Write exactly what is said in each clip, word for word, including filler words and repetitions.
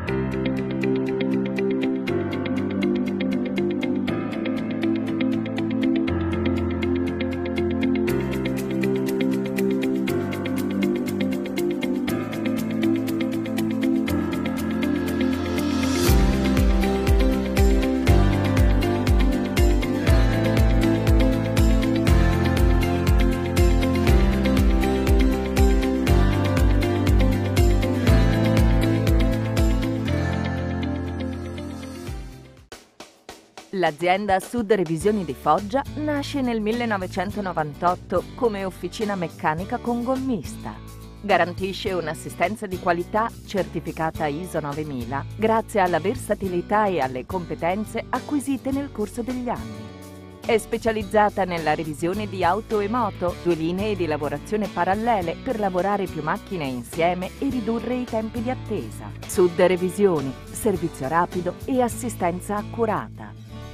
L'azienda Sud Revisioni di Foggia nasce nel millenovecentonovantotto come officina meccanica con gommista. Garantisce un'assistenza di qualità certificata I S O novemila grazie alla versatilità e alle competenze acquisite nel corso degli anni. È specializzata nella revisione di auto e moto, due linee di lavorazione parallele per lavorare più macchine insieme e ridurre i tempi di attesa. Sud Revisioni, servizio rapido e assistenza accurata.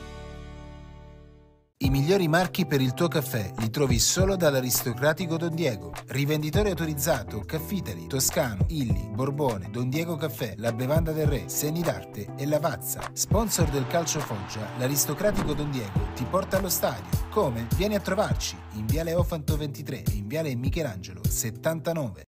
I migliori marchi per il tuo caffè li trovi solo dall'aristocratico Don Diego. Rivenditore autorizzato Caffitali, Toscano, Illy, Borbone, Don Diego Caffè, La Bevanda del Re, Seni d'Arte e Lavazza. Sponsor del Calcio Foggia, l'aristocratico Don Diego ti porta allo stadio. Come? Vieni a trovarci in Viale Ofanto ventitré e in Viale Michelangelo settantanove.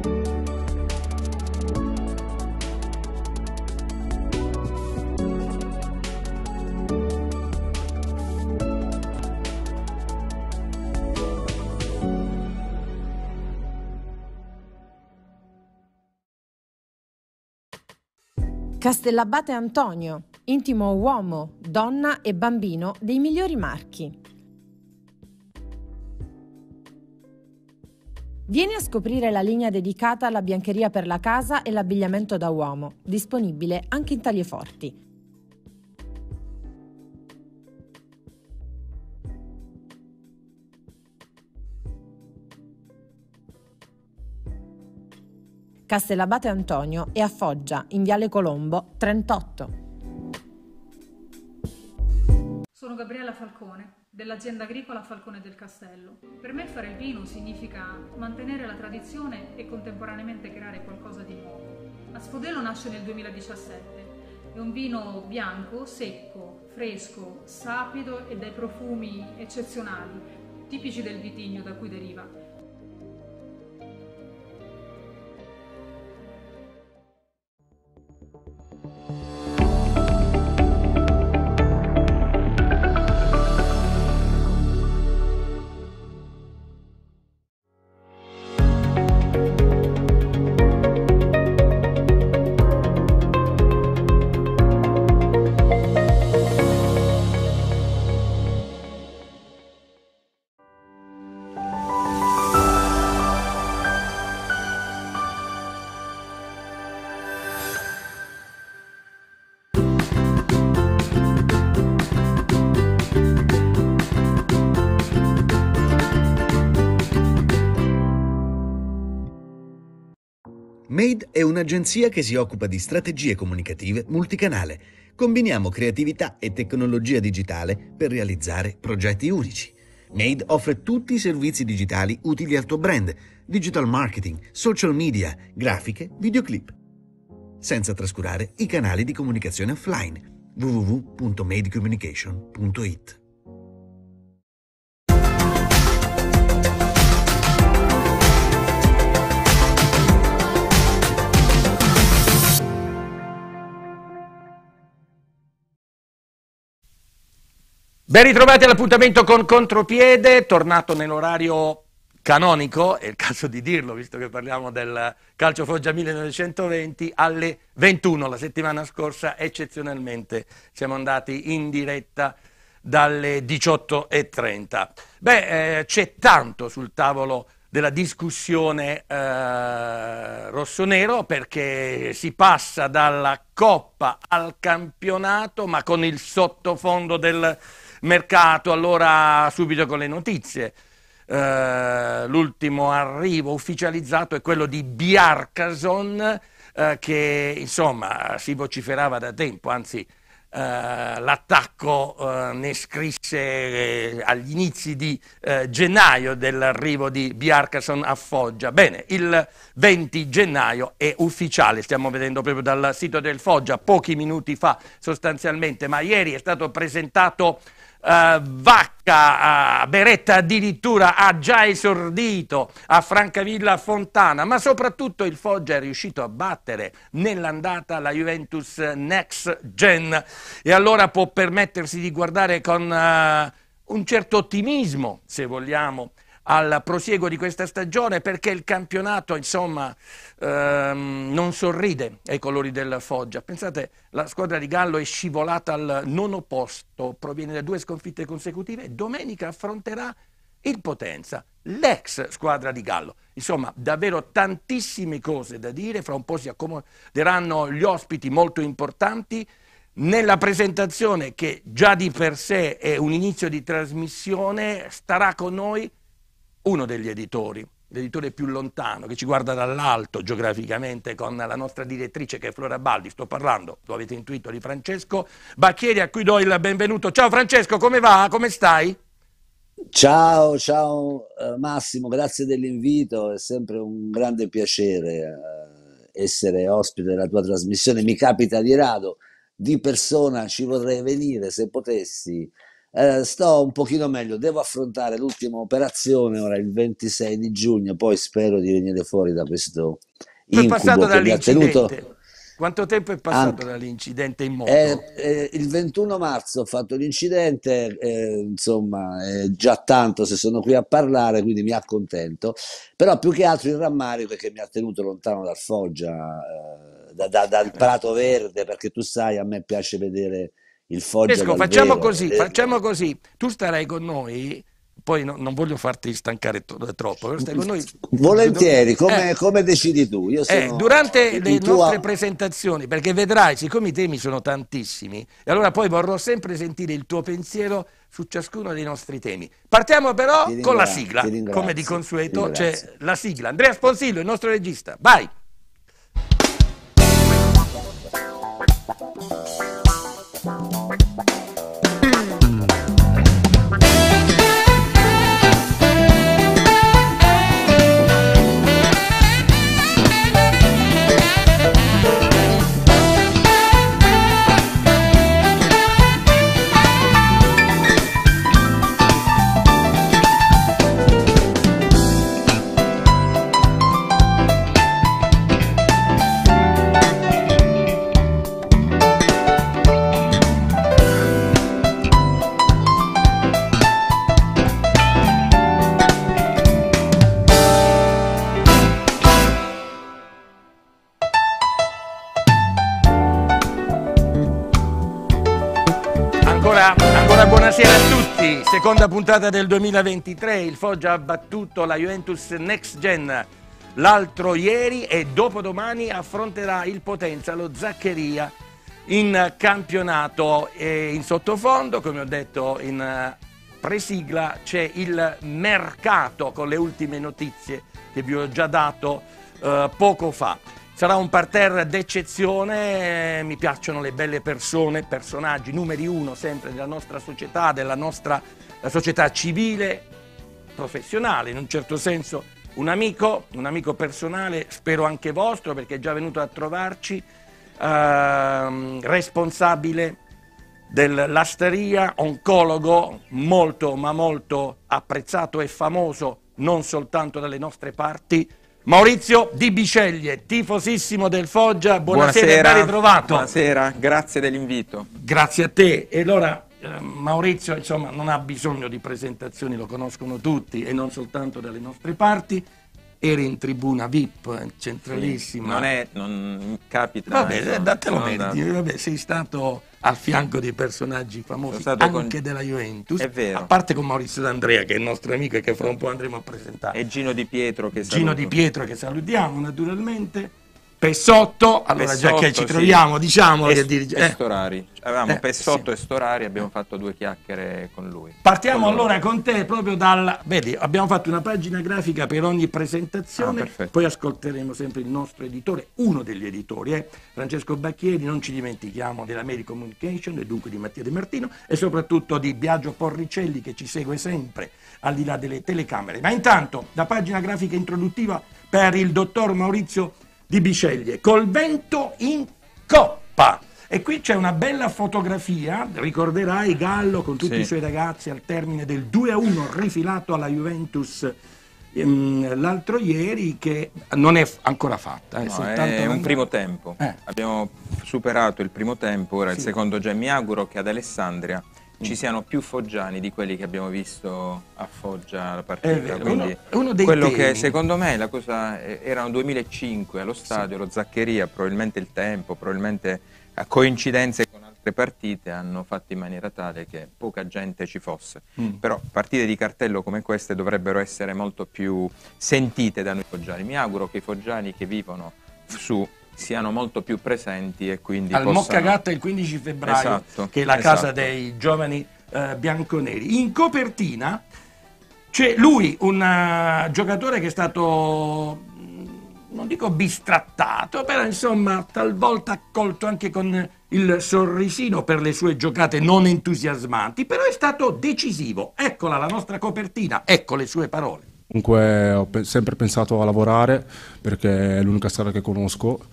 Castellabate Antonio, intimo uomo, donna e bambino dei migliori marchi. Vieni a scoprire la linea dedicata alla biancheria per la casa e l'abbigliamento da uomo, disponibile anche in taglie forti. Castellabate Antonio è a Foggia, in Viale Colombo, trentotto. Sono Gabriella Falcone, dell'azienda agricola Falcone del Castello. Per me fare il vino significa mantenere la tradizione e contemporaneamente creare qualcosa di nuovo. Asfodelo nasce nel duemiladiciassette. È un vino bianco, secco, fresco, sapido e dai profumi eccezionali, tipici del vitigno da cui deriva. Made è un'agenzia che si occupa di strategie comunicative multicanale. Combiniamo creatività e tecnologia digitale per realizzare progetti unici. Made offre tutti i servizi digitali utili al tuo brand, digital marketing, social media, grafiche, videoclip. Senza trascurare i canali di comunicazione offline. w w w punto made communication punto it. Ben ritrovati all'appuntamento con Contropiede, tornato nell'orario canonico, è il caso di dirlo visto che parliamo del Calcio Foggia millenovecentoventi, alle ventuno. La settimana scorsa eccezionalmente siamo andati in diretta dalle diciotto e trenta. Beh, eh, c'è tanto sul tavolo della discussione eh, rossonero, perché si passa dalla Coppa al campionato, ma con il sottofondo del mercato. Allora subito con le notizie. Uh, l'ultimo arrivo ufficializzato è quello di Bjarkason, uh, che insomma si vociferava da tempo, anzi Uh, l'attacco uh, ne scrisse eh, agli inizi di uh, gennaio dell'arrivo di Bjarkason a Foggia. Bene, il venti gennaio è ufficiale, stiamo vedendo proprio dal sito del Foggia, pochi minuti fa sostanzialmente, ma ieri è stato presentato Uh, Vacca, uh, Beretta addirittura ha già esordito a Francavilla Fontana, ma soprattutto il Foggia è riuscito a battere nell'andata la Juventus Next Gen e allora può permettersi di guardare con uh, un certo ottimismo, se vogliamo, al prosieguo di questa stagione, perché il campionato insomma ehm, non sorride ai colori del Foggia. Pensate, la squadra di Gallo è scivolata al nono posto, proviene da due sconfitte consecutive e domenica affronterà il Potenza, l'ex squadra di Gallo. Insomma, davvero tantissime cose da dire, fra un po' si accomoderanno gli ospiti molto importanti. Nella presentazione, che già di per sé è un inizio di trasmissione, starà con noi uno degli editori, l'editore più lontano, che ci guarda dall'alto geograficamente, con la nostra direttrice che è Flora Baldi. Sto parlando, lo avete intuito, di Francesco Bacchieri, a cui do il benvenuto. Ciao Francesco, come va? Come stai? Ciao, ciao eh, Massimo, grazie dell'invito, è sempre un grande piacere eh, essere ospite della tua trasmissione. Mi capita di rado, di persona ci vorrei venire se potessi. Eh, sto un pochino meglio, devo affrontare l'ultima operazione ora il ventisei di giugno, poi spero di venire fuori da questo incubo che mi ha tenuto. Quanto tempo è passato An- dall'incidente in moto? Eh, eh, il ventuno marzo ho fatto l'incidente, eh, insomma è già tanto se sono qui a parlare, quindi mi accontento, però più che altro il rammarico è che mi ha tenuto lontano dal Foggia, eh, da, da, dal Prato Verde, perché tu sai, a me piace vedere il Foggia Francesco, dal facciamo vero. così, Eh, facciamo così, tu starai con noi, poi no, non voglio farti stancare to- troppo, però stai con noi. Volentieri, come, Eh, come decidi tu. Io eh, sono durante le il tuo- nostre presentazioni, perché vedrai, siccome i temi sono tantissimi, e allora poi vorrò sempre sentire il tuo pensiero su ciascuno dei nostri temi. Partiamo però Ti con la ringrazio, sigla, ti ringrazio, come di ti consueto ringrazio. c'è la sigla. Andrea Sponsillo, il nostro regista, vai! Ancora, ancora buonasera a tutti, seconda puntata del duemilaventitré, il Foggia ha battuto la Juventus Next Gen l'altro ieri e dopodomani affronterà il Potenza, lo Zaccheria, in campionato. E in sottofondo, come ho detto in presigla, c'è il mercato con le ultime notizie che vi ho già dato eh, poco fa. Sarà un parterre d'eccezione, eh, mi piacciono le belle persone, personaggi, numeri uno sempre della nostra società, della nostra la società civile, professionale in un certo senso. Un amico, un amico personale, spero anche vostro perché è già venuto a trovarci, eh, responsabile dell'Asteria, oncologo molto ma molto apprezzato e famoso non soltanto dalle nostre parti, Maurizio Di Biceglie, tifosissimo del Foggia. Buonasera, buonasera, e ben ritrovato. Buonasera, grazie dell'invito. Grazie a te. E allora eh, Maurizio insomma non ha bisogno di presentazioni, lo conoscono tutti e non soltanto dalle nostre parti. Eri in tribuna V I P, centralissima. Sì, non è, non capita. Vabbè, insomma, datelo sono meriti. da- Vabbè, sei stato al fianco di personaggi famosi Sono stato anche con- della Juventus. È vero. A parte con Maurizio D'Andrea, che è il nostro amico e che fra un po' andremo a presentare. E Gino Di Pietro che Gino saluto. Di Pietro che salutiamo naturalmente, Pessotto, allora Pessotto, già che ci sì. troviamo, diciamo E, che dirige- e eh. Storari. Avevamo Eh, Pessotto sì. e Storari, abbiamo fatto due chiacchiere con lui. Partiamo Con loro. allora con te proprio dal... Vedi, abbiamo fatto una pagina grafica per ogni presentazione, Ah, perfetto. poi ascolteremo sempre il nostro editore, uno degli editori, eh, Francesco Bacchieri, non ci dimentichiamo dell'Ameri Communication e dunque di Mattia De Martino e soprattutto di Biagio Porricelli che ci segue sempre al di là delle telecamere. Ma intanto, la pagina grafica introduttiva per il dottor Maurizio Di Bisceglie, Col vento in coppa. E qui c'è una bella fotografia, ricorderai Gallo con tutti Sì. i suoi ragazzi al termine del due a uno rifilato alla Juventus ehm, l'altro ieri, che non è f- ancora fatta. È, No, soltanto è un l'andata. primo tempo. Eh. Abbiamo superato il primo tempo, ora il Sì. secondo già. Mi auguro che ad Alessandria ci siano più foggiani di quelli che abbiamo visto a Foggia la partita. È vero, Quindi uno- è uno dei quello temi. che secondo me la cosa eh, erano duemilacinque allo stadio, lo Zaccheria, probabilmente il tempo, probabilmente a coincidenze con altre partite hanno fatto in maniera tale che poca gente ci fosse. Mm. Però partite di cartello come queste dovrebbero essere molto più sentite da noi foggiani. Mi auguro che i foggiani che vivono su siano molto più presenti e quindi Al possano... Moccagatta il quindici febbraio, Esatto, che è la esatto. casa dei giovani eh, bianconeri. In copertina c'è lui, un eh, giocatore che è stato, mh, non dico bistrattato, però insomma talvolta accolto anche con il sorrisino per le sue giocate non entusiasmanti, però è stato decisivo. Eccola la nostra copertina, ecco le sue parole. Comunque ho pe- sempre pensato a lavorare perché è l'unica strada che conosco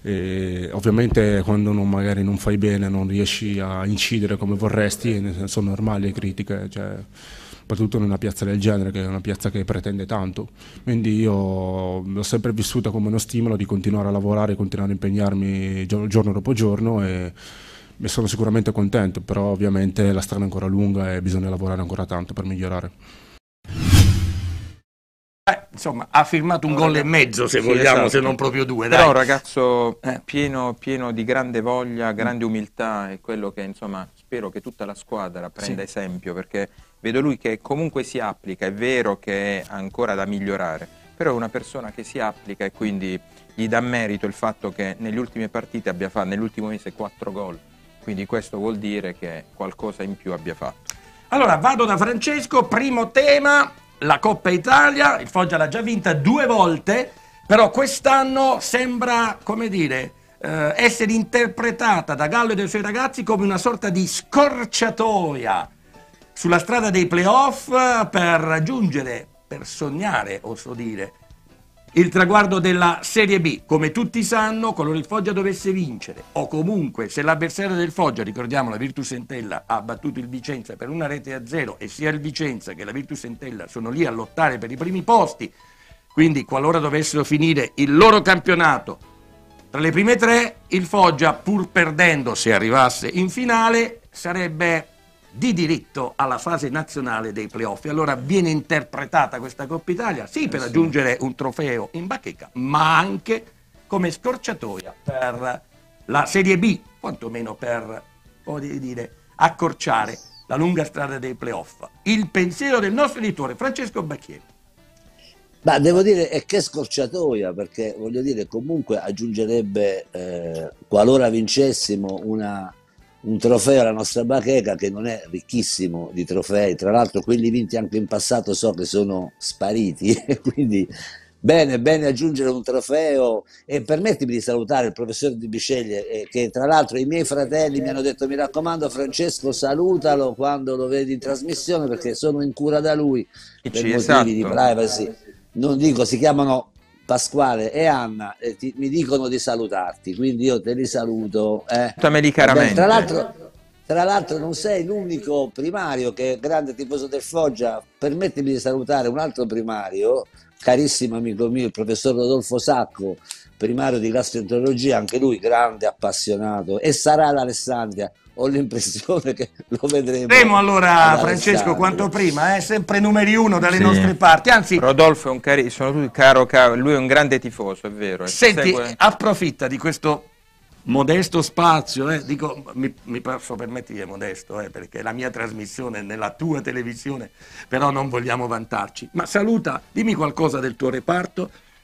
e ovviamente quando non, magari non fai bene non riesci a incidere come vorresti, nel senso, sono normali le critiche, cioè, soprattutto in una piazza del genere che è una piazza che pretende tanto, quindi io l'ho sempre vissuta come uno stimolo di continuare a lavorare, continuare a impegnarmi gio- giorno dopo giorno e e sono sicuramente contento, però ovviamente la strada è ancora lunga e bisogna lavorare ancora tanto per migliorare. Eh, insomma, ha firmato un Un gol e ragazzo- mezzo, se sì, vogliamo, esatto. se non proprio due. Però dai. un ragazzo Eh. pieno, pieno di grande voglia, grande umiltà, è quello che insomma spero che tutta la squadra prenda Sì. esempio, perché vedo lui che comunque si applica, è vero che è ancora da migliorare, però è una persona che si applica e quindi gli dà merito il fatto che nelle ultime partite abbia fatto, nell'ultimo mese, quattro gol, quindi questo vuol dire che qualcosa in più abbia fatto. Allora, vado da Francesco, primo tema, la Coppa Italia, il Foggia l'ha già vinta due volte, però quest'anno sembra, come dire, eh, essere interpretata da Gallo e dai suoi ragazzi come una sorta di scorciatoia sulla strada dei playoff per raggiungere, per sognare, oso dire, il traguardo della Serie B. Come tutti sanno, qualora il Foggia dovesse vincere, o comunque se l'avversario del Foggia, ricordiamo la Virtus Entella, ha battuto il Vicenza per una rete a zero e sia il Vicenza che la Virtus Entella sono lì a lottare per i primi posti, quindi qualora dovessero finire il loro campionato tra le prime tre, il Foggia, pur perdendo se arrivasse in finale, sarebbe di diritto alla fase nazionale dei playoff. E allora viene interpretata questa Coppa Italia, sì, per aggiungere un trofeo in bacheca, ma anche come scorciatoia per la Serie B, quantomeno per, come dire, accorciare la lunga strada dei playoff. Il pensiero del nostro editore Francesco Bacchieri. Ma devo dire, e che scorciatoia, perché voglio dire, comunque aggiungerebbe, eh, qualora vincessimo, una, un trofeo alla nostra bacheca che non è ricchissimo di trofei, tra l'altro quelli vinti anche in passato so che sono spariti, quindi bene, bene aggiungere un trofeo. E permettimi di salutare il professor Di Bisceglie, eh, che tra l'altro i miei fratelli mi hanno detto: mi raccomando Francesco, salutalo quando lo vedi in trasmissione perché sono in cura da lui per motivi Esatto. di privacy. Non dico, si chiamano Pasquale e Anna, e ti, mi dicono di salutarti, quindi io te li saluto. Eh. Salutameli caramente. Tra l'altro, tra l'altro non sei l'unico primario che è grande tifoso del Foggia. Permettimi di salutare un altro primario, carissimo amico mio, il professor Rodolfo Sacco, primario di gastroenterologia, anche lui grande appassionato, e sarà l'Alessandria. Ho l'impressione che lo vedremo. Vedremo allora, ad Francesco, Alessandria. quanto prima, eh? Sempre numeri uno dalle Sì. nostre parti. Anzi, Rodolfo è un cari- sono tutti caro, caro, lui è un grande tifoso, è vero. e senti, segue- approfitta di questo modesto spazio, eh? Dico, mi, mi posso permettere di dire modesto, eh? Perché è la mia trasmissione è nella tua televisione, però non vogliamo vantarci. Ma saluta, dimmi qualcosa del tuo reparto,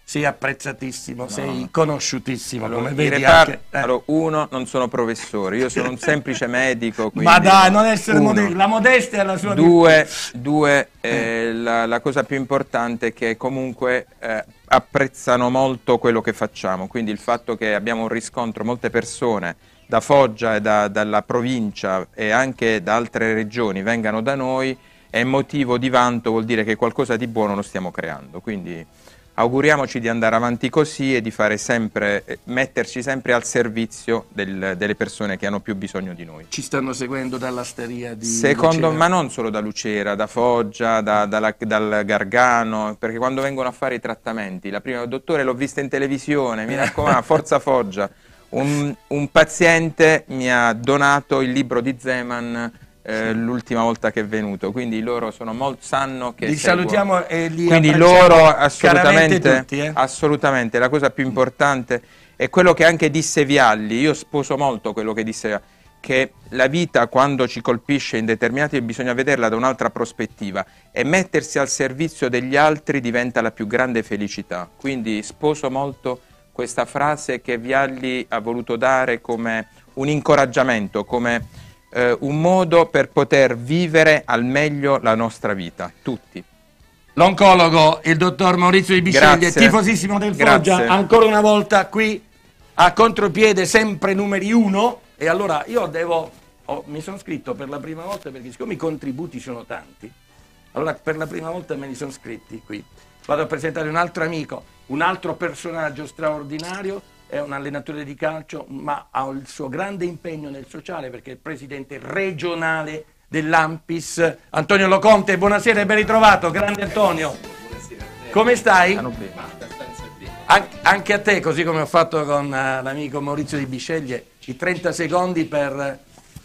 sei apprezzatissimo, No. sei conosciutissimo, Allora, come i vedi reparti- anche. eh. allora, uno, non sono professore, io sono un semplice medico. Quindi, Ma dai, non essere uno. modesti, la modestia è la sua Due, virtù. due eh, la, la cosa più importante è che comunque eh, apprezzano molto quello che facciamo, quindi il fatto che abbiamo un riscontro, molte persone da Foggia e da, dalla provincia e anche da altre regioni vengano da noi è motivo di vanto, vuol dire che qualcosa di buono lo stiamo creando, quindi auguriamoci di andare avanti così e di fare sempre, eh, metterci sempre al servizio del, delle persone che hanno più bisogno di noi. Ci stanno seguendo dall'asteria di Secondo, Lucera. ma non solo da Lucera, da Foggia, da, dalla- dal Gargano, perché quando vengono a fare i trattamenti, la prima, dottore l'ho vista in televisione, mi raccomando, forza Foggia. Un, un paziente mi ha donato il libro di Zeman eh, l'ultima volta che è venuto, quindi loro sono molto, sanno che Li seguo. salutiamo e li Quindi abbracciamo loro chiaramente assolutamente, tutti, eh. assolutamente, la cosa più importante è quello che anche disse Vialli, io sposo molto quello che disse Vialli, che la vita quando ci colpisce in determinati bisogna vederla da un'altra prospettiva e mettersi al servizio degli altri diventa la più grande felicità, quindi sposo molto questa frase che Vialli ha voluto dare come un incoraggiamento, come eh, un modo per poter vivere al meglio la nostra vita, tutti. L'oncologo, il dottor Maurizio Di Bisceglie, Grazie. tifosissimo del Foggia, Grazie. ancora una volta qui a contropiede, sempre numeri uno. E allora io devo, oh, mi sono scritto per la prima volta perché siccome i contributi sono tanti, allora per la prima volta me li sono scritti qui. Vado a presentare un altro amico, un altro personaggio straordinario, è un allenatore di calcio, ma ha il suo grande impegno nel sociale perché è il presidente regionale dell'Ampis, Antonio Loconte. Buonasera e ben ritrovato, grande Antonio. Buonasera. Come stai? Stanno bene. Abbastanza bene. An- anche a te, così come ho fatto con uh, l'amico Maurizio Di Bisceglie, i trenta secondi per,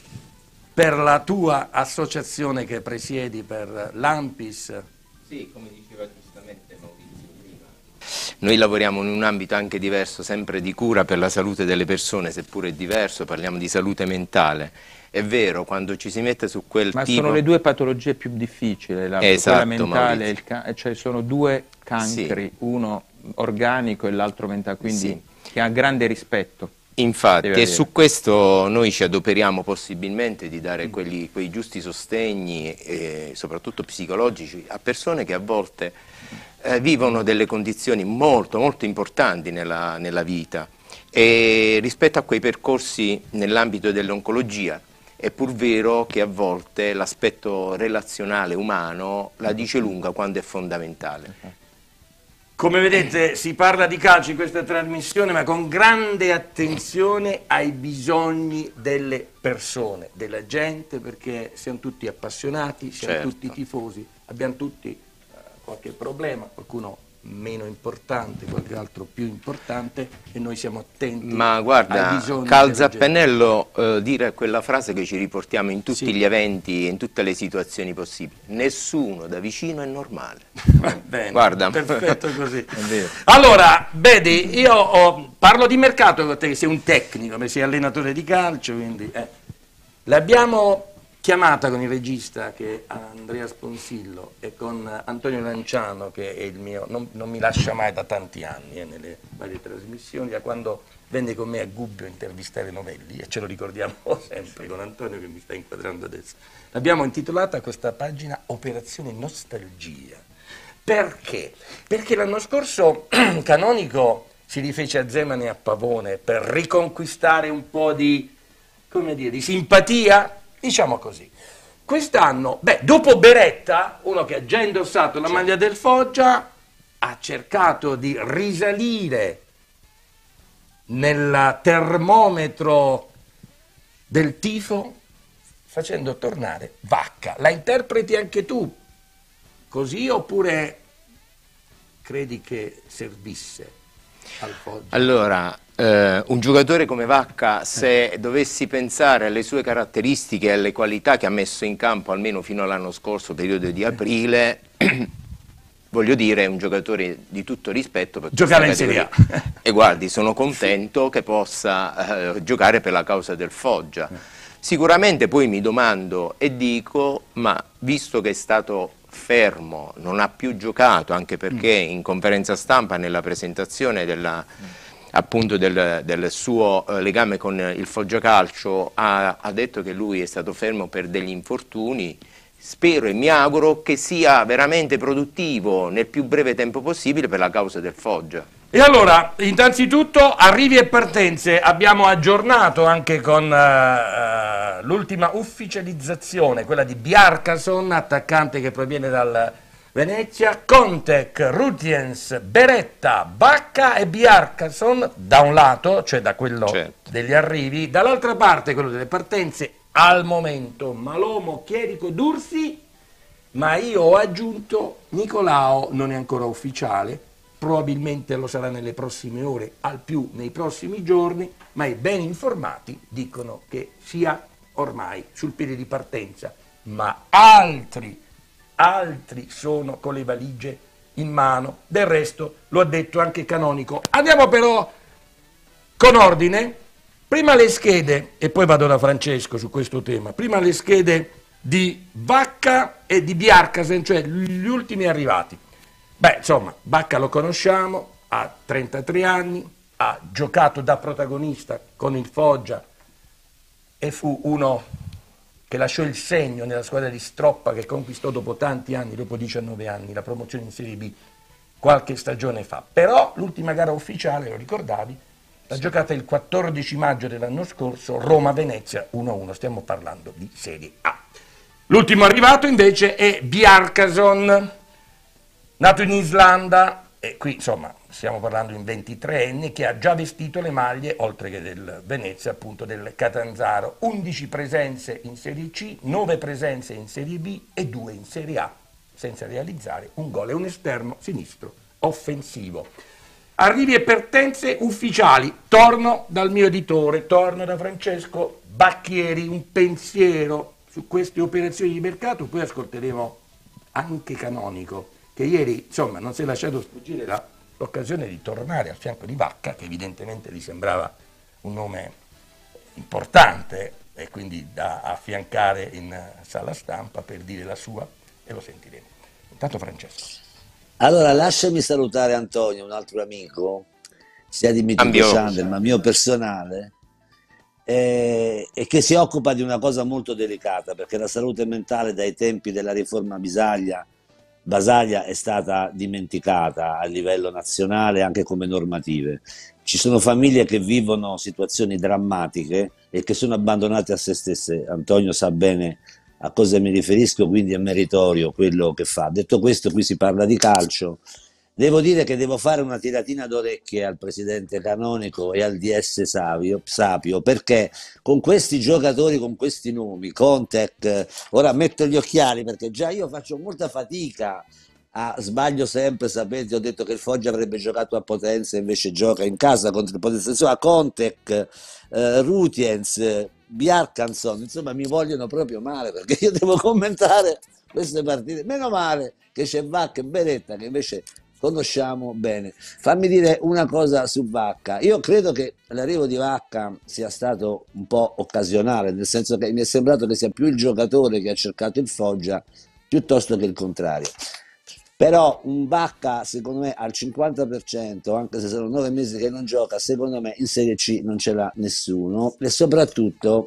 per la tua associazione che presiedi, per l'Ampis. Sì, come diceva giustamente Maurizio prima, noi lavoriamo in un ambito anche diverso, sempre di cura per la salute delle persone, seppure è diverso, parliamo di salute mentale. È vero, quando ci si mette su quel Ma tipo... sono le due patologie più difficili, la, Esatto, quella mentale e il Maurizio. ca- cioè sono due cancri, Sì. uno organico e l'altro mentale, quindi Sì. che ha grande rispetto. Infatti, Deve e avere. su questo noi ci adoperiamo possibilmente di dare quelli, quei giusti sostegni, eh, soprattutto psicologici, a persone che a volte eh, vivono delle condizioni molto, molto importanti nella, nella vita. E rispetto a quei percorsi nell'ambito dell'oncologia, è pur vero che a volte l'aspetto relazionale umano la dice lunga quando è fondamentale. Come vedete si parla di calcio in questa trasmissione, ma con grande attenzione ai bisogni delle persone, della gente, perché siamo tutti appassionati, siamo Certo. tutti tifosi, abbiamo tutti eh, qualche problema, qualcuno meno importante, qualche altro più importante, e noi siamo attenti Ma ai guarda, bisogni calza a della gente. pennello eh, dire quella frase che ci riportiamo in tutti Sì. gli eventi e in tutte le situazioni possibili. Nessuno da vicino è normale. Va bene, Guarda. perfetto così. È vero. Allora, vedi, io ho- parlo di mercato con te, che sei un tecnico, che sei allenatore di calcio, quindi eh. l'abbiamo chiamata con il regista che è Andrea Sponsillo e con Antonio Lanciano, che è il mio, non, non mi lascia mai da tanti anni eh, nelle varie trasmissioni, da quando venne con me a Gubbio a intervistare Novelli, e ce lo ricordiamo sempre con Antonio che mi sta inquadrando adesso. L'abbiamo intitolata questa pagina Operazione Nostalgia. Perché? Perché l'anno scorso Canonico si rifece a Zeman e a Pavone per riconquistare un po' di, come dire, di simpatia, diciamo così. Quest'anno, beh, dopo Beretta, uno che ha già indossato la maglia del Foggia, ha cercato di risalire nel termometro del tifo facendo tornare Vacca. La interpreti anche tu così oppure credi che servisse al Foggia? Allora, eh, un giocatore come Vacca, se dovessi pensare alle sue caratteristiche e alle qualità che ha messo in campo almeno fino all'anno scorso, periodo di aprile, voglio dire, è un giocatore di tutto rispetto per questa Giocare in Serie A. categoria. E guardi, sono contento che possa eh, giocare per la causa del Foggia. Sicuramente poi mi domando e dico, ma visto che è stato fermo, non ha più giocato, anche perché in conferenza stampa nella presentazione della, appunto del, del suo eh, legame con il Foggia Calcio ha, ha detto che lui è stato fermo per degli infortuni. Spero e mi auguro che sia veramente produttivo nel più breve tempo possibile per la causa del Foggia. E allora, innanzitutto, arrivi e partenze. Abbiamo aggiornato anche con uh, uh, l'ultima ufficializzazione, quella di Bjarkason, attaccante che proviene dal Venezia, Contek, Rutiens, Beretta, Bacca e Bjarkason da un lato, cioè da quello certo. degli arrivi, dall'altra parte quello delle partenze. Al momento Malomo, Chierico, Dursi, ma io ho aggiunto Nicolao, non è ancora ufficiale, probabilmente lo sarà nelle prossime ore, al più nei prossimi giorni, ma i ben informati dicono che sia ormai sul piede di partenza, ma altri, altri sono con le valigie in mano, del resto lo ha detto anche Canonico. Andiamo però con ordine. Prima le schede, e poi vado da Francesco su questo tema, prima le schede di Bacca e di Bjarkason, cioè gli ultimi arrivati. Beh, insomma, Bacca lo conosciamo, ha trentatré anni, ha giocato da protagonista con il Foggia e fu uno che lasciò il segno nella squadra di Stroppa che conquistò dopo tanti anni, dopo diciannove anni, la promozione in Serie B qualche stagione fa. Però l'ultima gara ufficiale, lo ricordavi, l'ha giocata il quattordici maggio dell'anno scorso, Roma-Venezia uno a uno, stiamo parlando di Serie A. L'ultimo arrivato invece è Bjarkason, nato in Islanda, e qui insomma stiamo parlando di un ventitreenne che ha già vestito le maglie, oltre che del Venezia, appunto del Catanzaro, undici presenze in Serie C, nove presenze in Serie B e due in Serie A, senza realizzare un gol. È un esterno sinistro offensivo. Arrivi e partenze ufficiali. Torno dal mio editore, torno da Francesco Bacchieri, un pensiero su queste operazioni di mercato, poi ascolteremo anche Canonico, che ieri insomma non si è lasciato sfuggire la, l'occasione di tornare al fianco di Bacca, che evidentemente gli sembrava un nome importante e quindi da affiancare in sala stampa per dire la sua, e lo sentiremo. Intanto Francesco. Allora, lasciami salutare Antonio, un altro amico, sia di Mythico Channel, ma mio personale, eh, e che si occupa di una cosa molto delicata, perché la salute mentale dai tempi della riforma Bisaglia, Basaglia è stata dimenticata a livello nazionale anche come normative. Ci sono famiglie che vivono situazioni drammatiche e che sono abbandonate a se stesse. Antonio sa bene a cosa mi riferisco, quindi è meritorio quello che fa. Detto questo, qui si parla di calcio. Devo dire che devo fare una tiratina d'orecchie al presidente Canonico e al D S Savio, Sapio, perché con questi giocatori, con questi nomi, Contek, ora metto gli occhiali perché già io faccio molta fatica, a, sbaglio sempre, sapete, ho detto che il Foggia avrebbe giocato a Potenza, invece gioca in casa contro il Potenza, insomma Contek, eh, Rutiens, Bjarkason, insomma mi vogliono proprio male perché io devo commentare queste partite. Meno male che c'è Vacca e Beretta che invece conosciamo bene. Fammi dire una cosa su Vacca. Io credo che l'arrivo di Vacca sia stato un po' occasionale, nel senso che mi è sembrato che sia più il giocatore che ha cercato il Foggia piuttosto che il contrario. Però un Vacca secondo me al cinquanta per cento, anche se sono nove mesi che non gioca, secondo me in Serie C non ce l'ha nessuno, e soprattutto,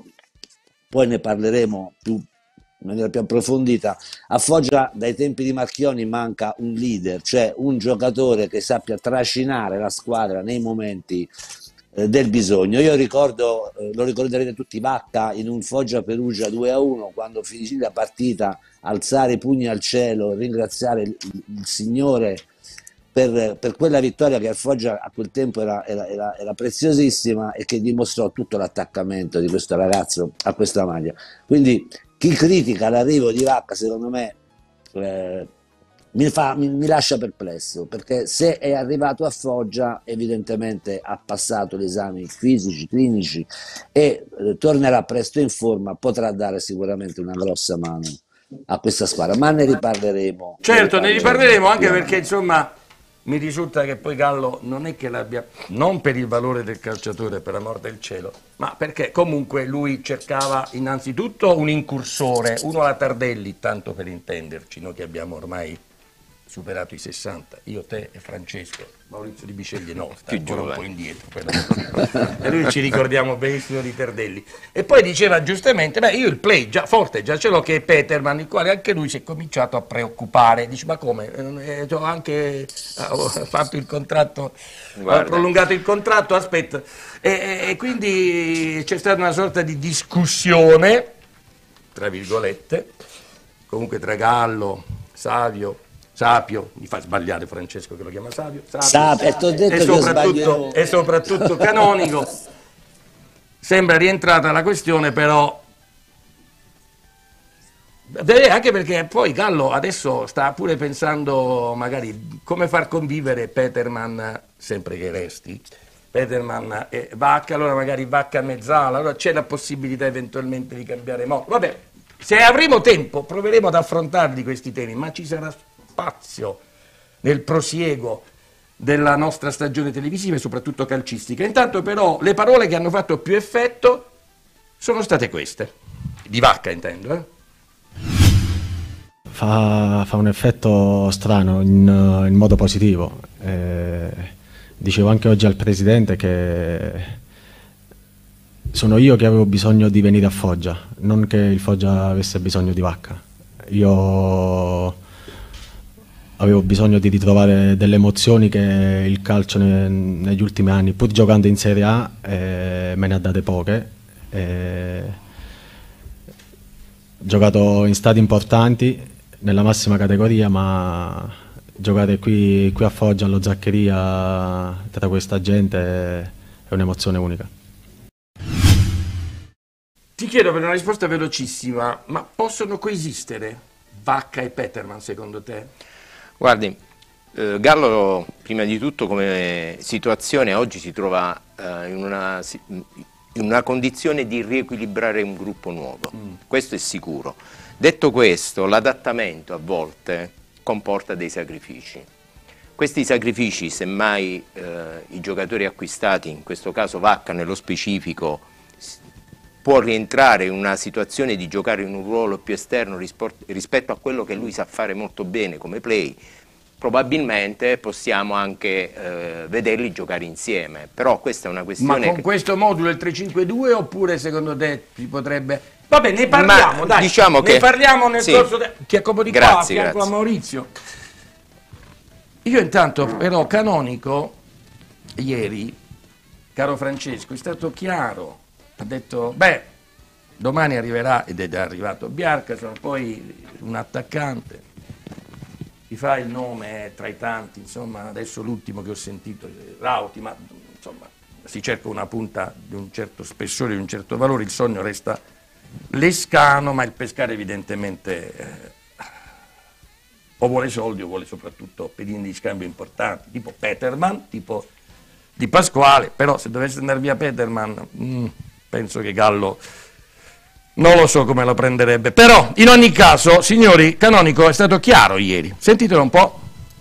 poi ne parleremo più, in maniera più approfondita, a Foggia dai tempi di Marchioni manca un leader, cioè un giocatore che sappia trascinare la squadra nei momenti eh, del bisogno. Io ricordo, eh, lo ricorderete tutti, Vacca in un Foggia Perugia due a uno, quando finì la partita, alzare i pugni al cielo, ringraziare il, il Signore per, per quella vittoria che al Foggia a quel tempo era, era, era, era preziosissima e che dimostrò tutto l'attaccamento di questo ragazzo a questa maglia. Quindi chi critica l'arrivo di Vacca secondo me eh, mi, fa, mi, mi lascia perplesso, perché se è arrivato a Foggia evidentemente ha passato gli esami fisici, clinici e eh, tornerà presto in forma, potrà dare sicuramente una grossa mano a questa squadra, ma ne riparleremo. Certo, ne riparleremo anche perché insomma mi risulta che poi Gallo non è che l'abbia, non per il valore del calciatore, per amor del cielo, ma perché comunque lui cercava innanzitutto un incursore, uno alla Tardelli, tanto per intenderci, noi che abbiamo ormai superato i sessanta, io, te e Francesco. Maurizio Di Biceglie no, sta più ancora un giovane. po' indietro, e lui ci ricordiamo benissimo di Tardelli. E poi diceva giustamente, beh, io il play già forte, già ce l'ho, che è Peterman, il quale anche lui si è cominciato a preoccupare, dice ma come, eh, ho anche ho fatto il contratto, Guarda. ho prolungato il contratto, aspetta, e, e quindi c'è stata una sorta di discussione, tra virgolette, comunque tra Gallo, Savio, Sapio, mi fa sbagliare Francesco che lo chiama Savio, Sapio, Sapio, t'ho detto e, che soprattutto, e soprattutto Canonico. Sembra rientrata la questione, però anche perché poi Gallo adesso sta pure pensando magari come far convivere Peterman, sempre che resti, Peterman e Vacca, allora magari Vacca a mezzala, allora c'è la possibilità eventualmente di cambiare modo. Vabbè, se avremo tempo proveremo ad affrontarli questi temi, ma ci sarà spazio nel prosieguo della nostra stagione televisiva e soprattutto calcistica. Intanto però le parole che hanno fatto più effetto sono state queste, di Vacca intendo. Eh? Fa, fa un effetto strano in, in modo positivo. Eh, dicevo anche oggi al Presidente che sono io che avevo bisogno di venire a Foggia, non che il Foggia avesse bisogno di Vacca. Io avevo bisogno di ritrovare delle emozioni che il calcio ne, negli ultimi anni, pur giocando in Serie A, eh, me ne ha date poche. Eh, giocato in stadi importanti, nella massima categoria, ma giocare qui, qui a Foggia, allo Zaccheria, tra questa gente, è un'emozione unica. Ti chiedo per una risposta velocissima, ma possono coesistere Vacca e Peterman secondo te? Guardi, eh, Gallo prima di tutto come situazione oggi si trova eh, in, una, in una condizione di riequilibrare un gruppo nuovo, mm. questo è sicuro. Detto questo, l'adattamento a volte comporta dei sacrifici. Questi sacrifici, semmai eh, i giocatori acquistati, in questo caso Vacca nello specifico, può rientrare in una situazione di giocare in un ruolo più esterno rispetto a quello che lui sa fare molto bene come play, probabilmente possiamo anche eh, vederli giocare insieme, però questa è una questione... Ma con che... questo modulo il tre cinque due oppure secondo te si potrebbe... Vabbè, ne parliamo, Ma, dai, diciamo ne che... parliamo nel sì. corso... De... Ti accomodi qua, grazie, a fianco grazie. a Maurizio. Io intanto però Canonico, ieri, caro Francesco, è stato chiaro. Ha detto, beh, domani arriverà, ed è arrivato Bjarkason, poi un attaccante, ti fa il nome tra i tanti, insomma, adesso l'ultimo che ho sentito, Rauti, ma insomma, si cerca una punta di un certo spessore, di un certo valore, il sogno resta Lescano, ma il Pescara evidentemente eh, o vuole soldi o vuole soprattutto pedine di scambio importanti, tipo Peterman, tipo Di Pasquale, però se dovesse andare via Peterman... Mm, penso che Gallo non lo so come lo prenderebbe, però in ogni caso, signori, Canonico è stato chiaro ieri, sentitelo un po'.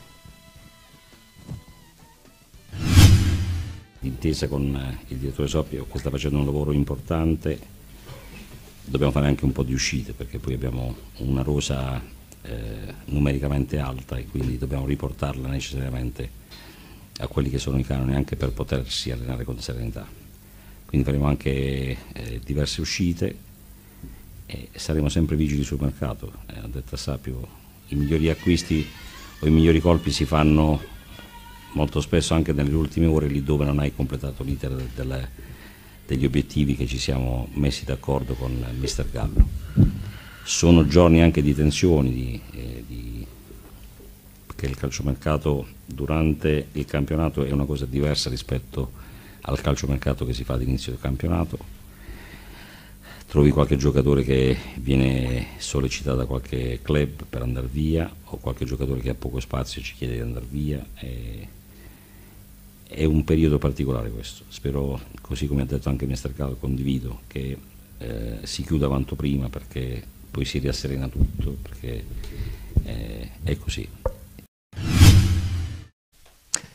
D'intesa con il direttore Sapio che sta facendo un lavoro importante, dobbiamo fare anche un po' di uscite perché poi abbiamo una rosa eh, numericamente alta e quindi dobbiamo riportarla necessariamente a quelli che sono i canoni anche per potersi allenare con serenità. Quindi faremo anche eh, diverse uscite e saremo sempre vigili sul mercato. Eh, ho detto a Sapio, i migliori acquisti o i migliori colpi si fanno molto spesso anche nelle ultime ore, lì dove non hai completato l'iter delle, degli obiettivi che ci siamo messi d'accordo con il mister Gallo. Sono giorni anche di tensioni, di, eh, di, perché il calciomercato durante il campionato è una cosa diversa rispetto al calciomercato che si fa all'inizio del campionato. Trovi qualche giocatore che viene sollecitato da qualche club per andare via o qualche giocatore che ha poco spazio e ci chiede di andare via. È, è un periodo particolare questo. Spero, così come ha detto anche il mister Gallo, condivido che eh, si chiuda quanto prima perché poi si riasserena tutto, perché eh, è così.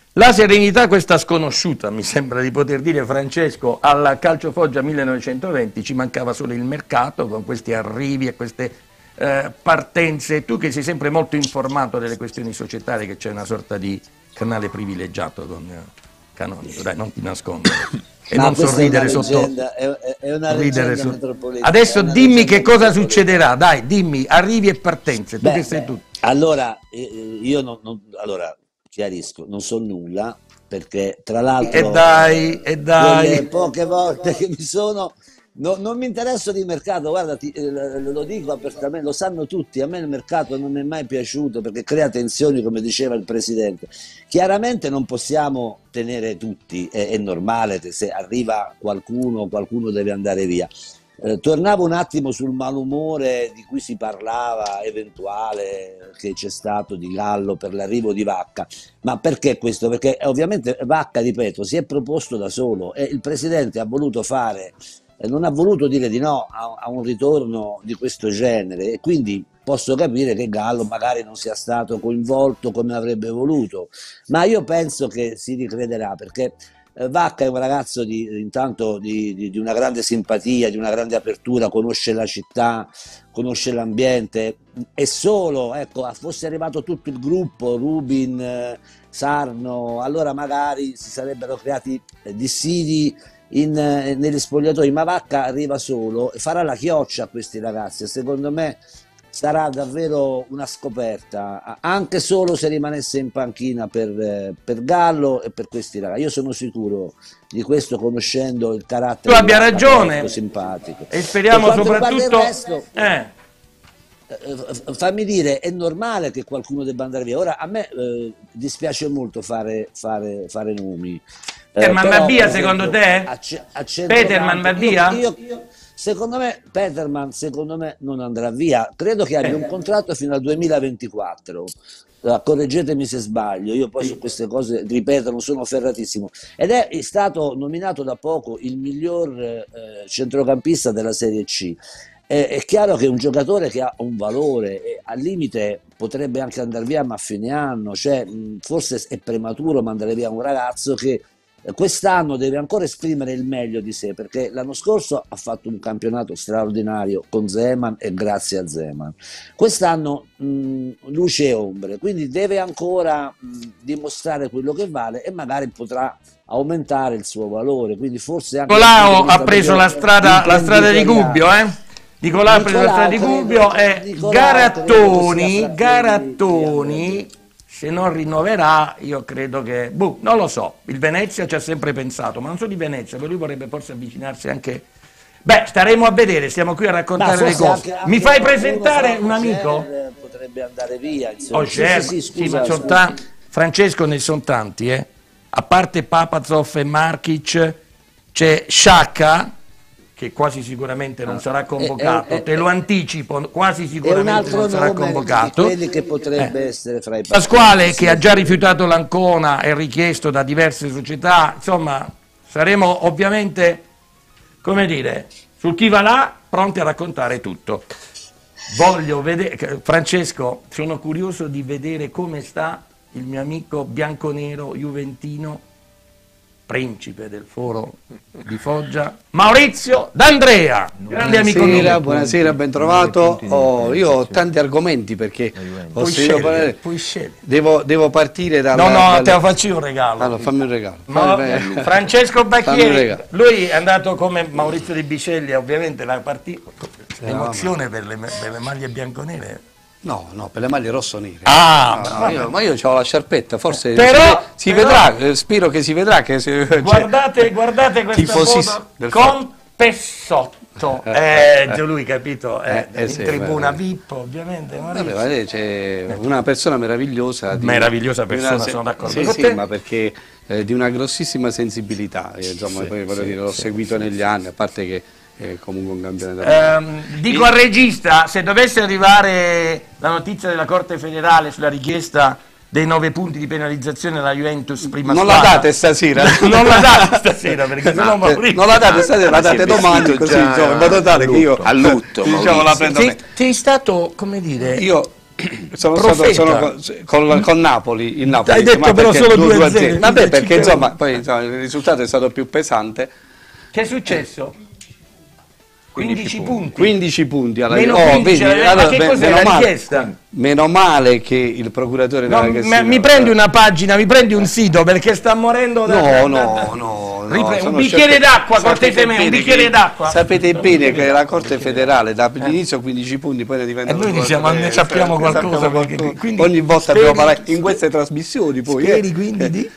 La serenità, questa sconosciuta, mi sembra di poter dire, Francesco, al Calcio Foggia millenovecentoventi ci mancava solo il mercato, con questi arrivi e queste eh, partenze. Tu che sei sempre molto informato delle questioni societarie, che c'è una sorta di canale privilegiato con eh, Canonico, dai, non ti nascondere. E Ma non sorridere è una sotto. leggenda, è, è una leggenda su... metropolitana. Adesso dimmi che cosa succederà, dai, dimmi, arrivi e partenze, tu beh, che sei tu. Allora, io non, non allora, chiarisco, non so nulla, perché tra l'altro e dai, e dai. poche volte che mi sono no, non mi interesso di mercato, guarda, ti, eh, lo dico apertamente, lo sanno tutti, a me il mercato non mi è mai piaciuto perché crea tensioni, come diceva il Presidente. Chiaramente non possiamo tenere tutti, è, è normale che se arriva qualcuno, qualcuno deve andare via. Eh, tornavo un attimo sul malumore di cui si parlava, eventuale, che c'è stato di Gallo per l'arrivo di Vacca. Ma perché questo? Perché eh, ovviamente Vacca, ripeto, si è proposto da solo e il Presidente ha voluto fare, eh, non ha voluto dire di no a, a un ritorno di questo genere, e quindi posso capire che Gallo magari non sia stato coinvolto come avrebbe voluto, ma io penso che si ricrederà, perché Vacca è un ragazzo di, intanto di, di, di una grande simpatia, di una grande apertura, conosce la città, conosce l'ambiente, e solo, ecco, fosse arrivato tutto il gruppo, Rubin, eh, Sarno, allora magari si sarebbero creati eh, dissidi in, eh, negli spogliatoi, ma Vacca arriva solo e farà la chioccia a questi ragazzi, e secondo me sarà davvero una scoperta, anche solo se rimanesse in panchina per, per Gallo e per questi ragazzi. Io sono sicuro di questo, conoscendo il carattere. Tu abbia ragione, simpatico. E speriamo soprattutto... Resto, eh. fammi dire, è normale che qualcuno debba andare via. Ora, a me eh, dispiace molto fare, fare, fare nomi. Peterman va via, secondo te? A, a Peterman va via? Io, io, Secondo me Peterman secondo me non andrà via, credo che abbia un contratto fino al duemilaventiquattro, correggetemi se sbaglio, io poi su queste cose, ripeto, non sono ferratissimo, ed è stato nominato da poco il miglior eh, centrocampista della Serie C. È, è chiaro che è un giocatore che ha un valore, e al limite potrebbe anche andare via, ma a fine anno, cioè, forse è prematuro mandare via un ragazzo che quest'anno deve ancora esprimere il meglio di sé, perché l'anno scorso ha fatto un campionato straordinario con Zeman e grazie a Zeman. Quest'anno mh, luce e ombre, quindi deve ancora mh, dimostrare quello che vale e magari potrà aumentare il suo valore. Quindi forse anche Nicolao ha preso la strada, la strada di Gubbio, eh? Nicolao ha preso la strada di Gubbio e Garattoni, Garattoni se non rinnoverà, io credo che, boh, non lo so, il Venezia ci ha sempre pensato, ma non solo di Venezia, per lui vorrebbe forse avvicinarsi anche, beh, staremo a vedere, stiamo qui a raccontare le cose. Anche, anche Mi fai presentare un amico? Potrebbe andare via, insomma. Oh, sì, sì, sì, scusa, sì, ma sono tanti, Francesco, ne sono tanti, eh. A parte Papazov e Markic, c'è Sciacca, che quasi sicuramente non sarà convocato, eh, eh, te lo anticipo, quasi sicuramente non sarà convocato. Quelli che potrebbe eh. essere fra i Pasquale, che ha già rifiutato l'Ancona e richiesto da diverse società, insomma, saremo ovviamente, come dire, sul chi va là, pronti a raccontare tutto. Voglio vedere, Francesco, sono curioso di vedere come sta il mio amico bianconero juventino, principe del foro di Foggia, Maurizio D'Andrea, grande amico mio. Buonasera, ben trovato. Oh, io ho tanti argomenti perché ho puoi scegliere, puoi scegliere. Devo, devo partire dalla... No, no, dalla... te lo faccio io un regalo. Allora, fammi un regalo. Ma, fammi... Francesco Bacchieri, lui è andato come Maurizio Di Biceglie, ovviamente la partita, l'emozione per le, per le maglie bianconere. No, no, per le maglie rosso-nere. Ah, no, no, io, ma io ho la sciarpetta, forse però, si, però, vedrà, eh, spero che si vedrà. Che si, guardate, cioè, guardate questa foto con Pessotto, eh, eh, lui capito, eh, eh, in sì, tribuna beh, V I P ovviamente. Vabbè, c'è una persona meravigliosa. Di, meravigliosa persona, una, sono d'accordo sì, con sì, te. Ma perché eh, di una grossissima sensibilità, eh, insomma, sì, poi, voglio sì, dire, l'ho sì, seguito sì, negli sì. anni, a parte che è comunque un campionato. Um, dico al regista, se dovesse arrivare la notizia della Corte federale sulla richiesta dei nove punti di penalizzazione alla Juventus prima non squadra, la date stasera non la date stasera perché no, no, non la date stasera, la date domani, così, insomma, in modo tale che io a lutto, diciamo, la prendo. Sei, sei stato, come dire, io sono stato sono con, con, con Napoli, il Napoli. Hai detto ma però solo due a zero. Vabbè, perché insomma, poi, insomma, il risultato è stato più pesante. Che è successo? quindici punti. quindici punti alla meno oh, quindici, vedi, ma allora, che cos'è meno la male, richiesta? Meno male che il procuratore no, della ma, mi prendi una pagina, mi prendi un sito perché sta morendo da, no, da, no, da, no, Ripre- no un bicchiere d'acqua, cortesemente, un bicchiere d'acqua. Sapete bene che la Corte Federale dall'inizio quinici punti, poi ne diventano e noi siamo, ne sappiamo qualcosa, qualcosa quindi ogni volta abbiamo parlato in queste trasmissioni poi speri eh. quindi di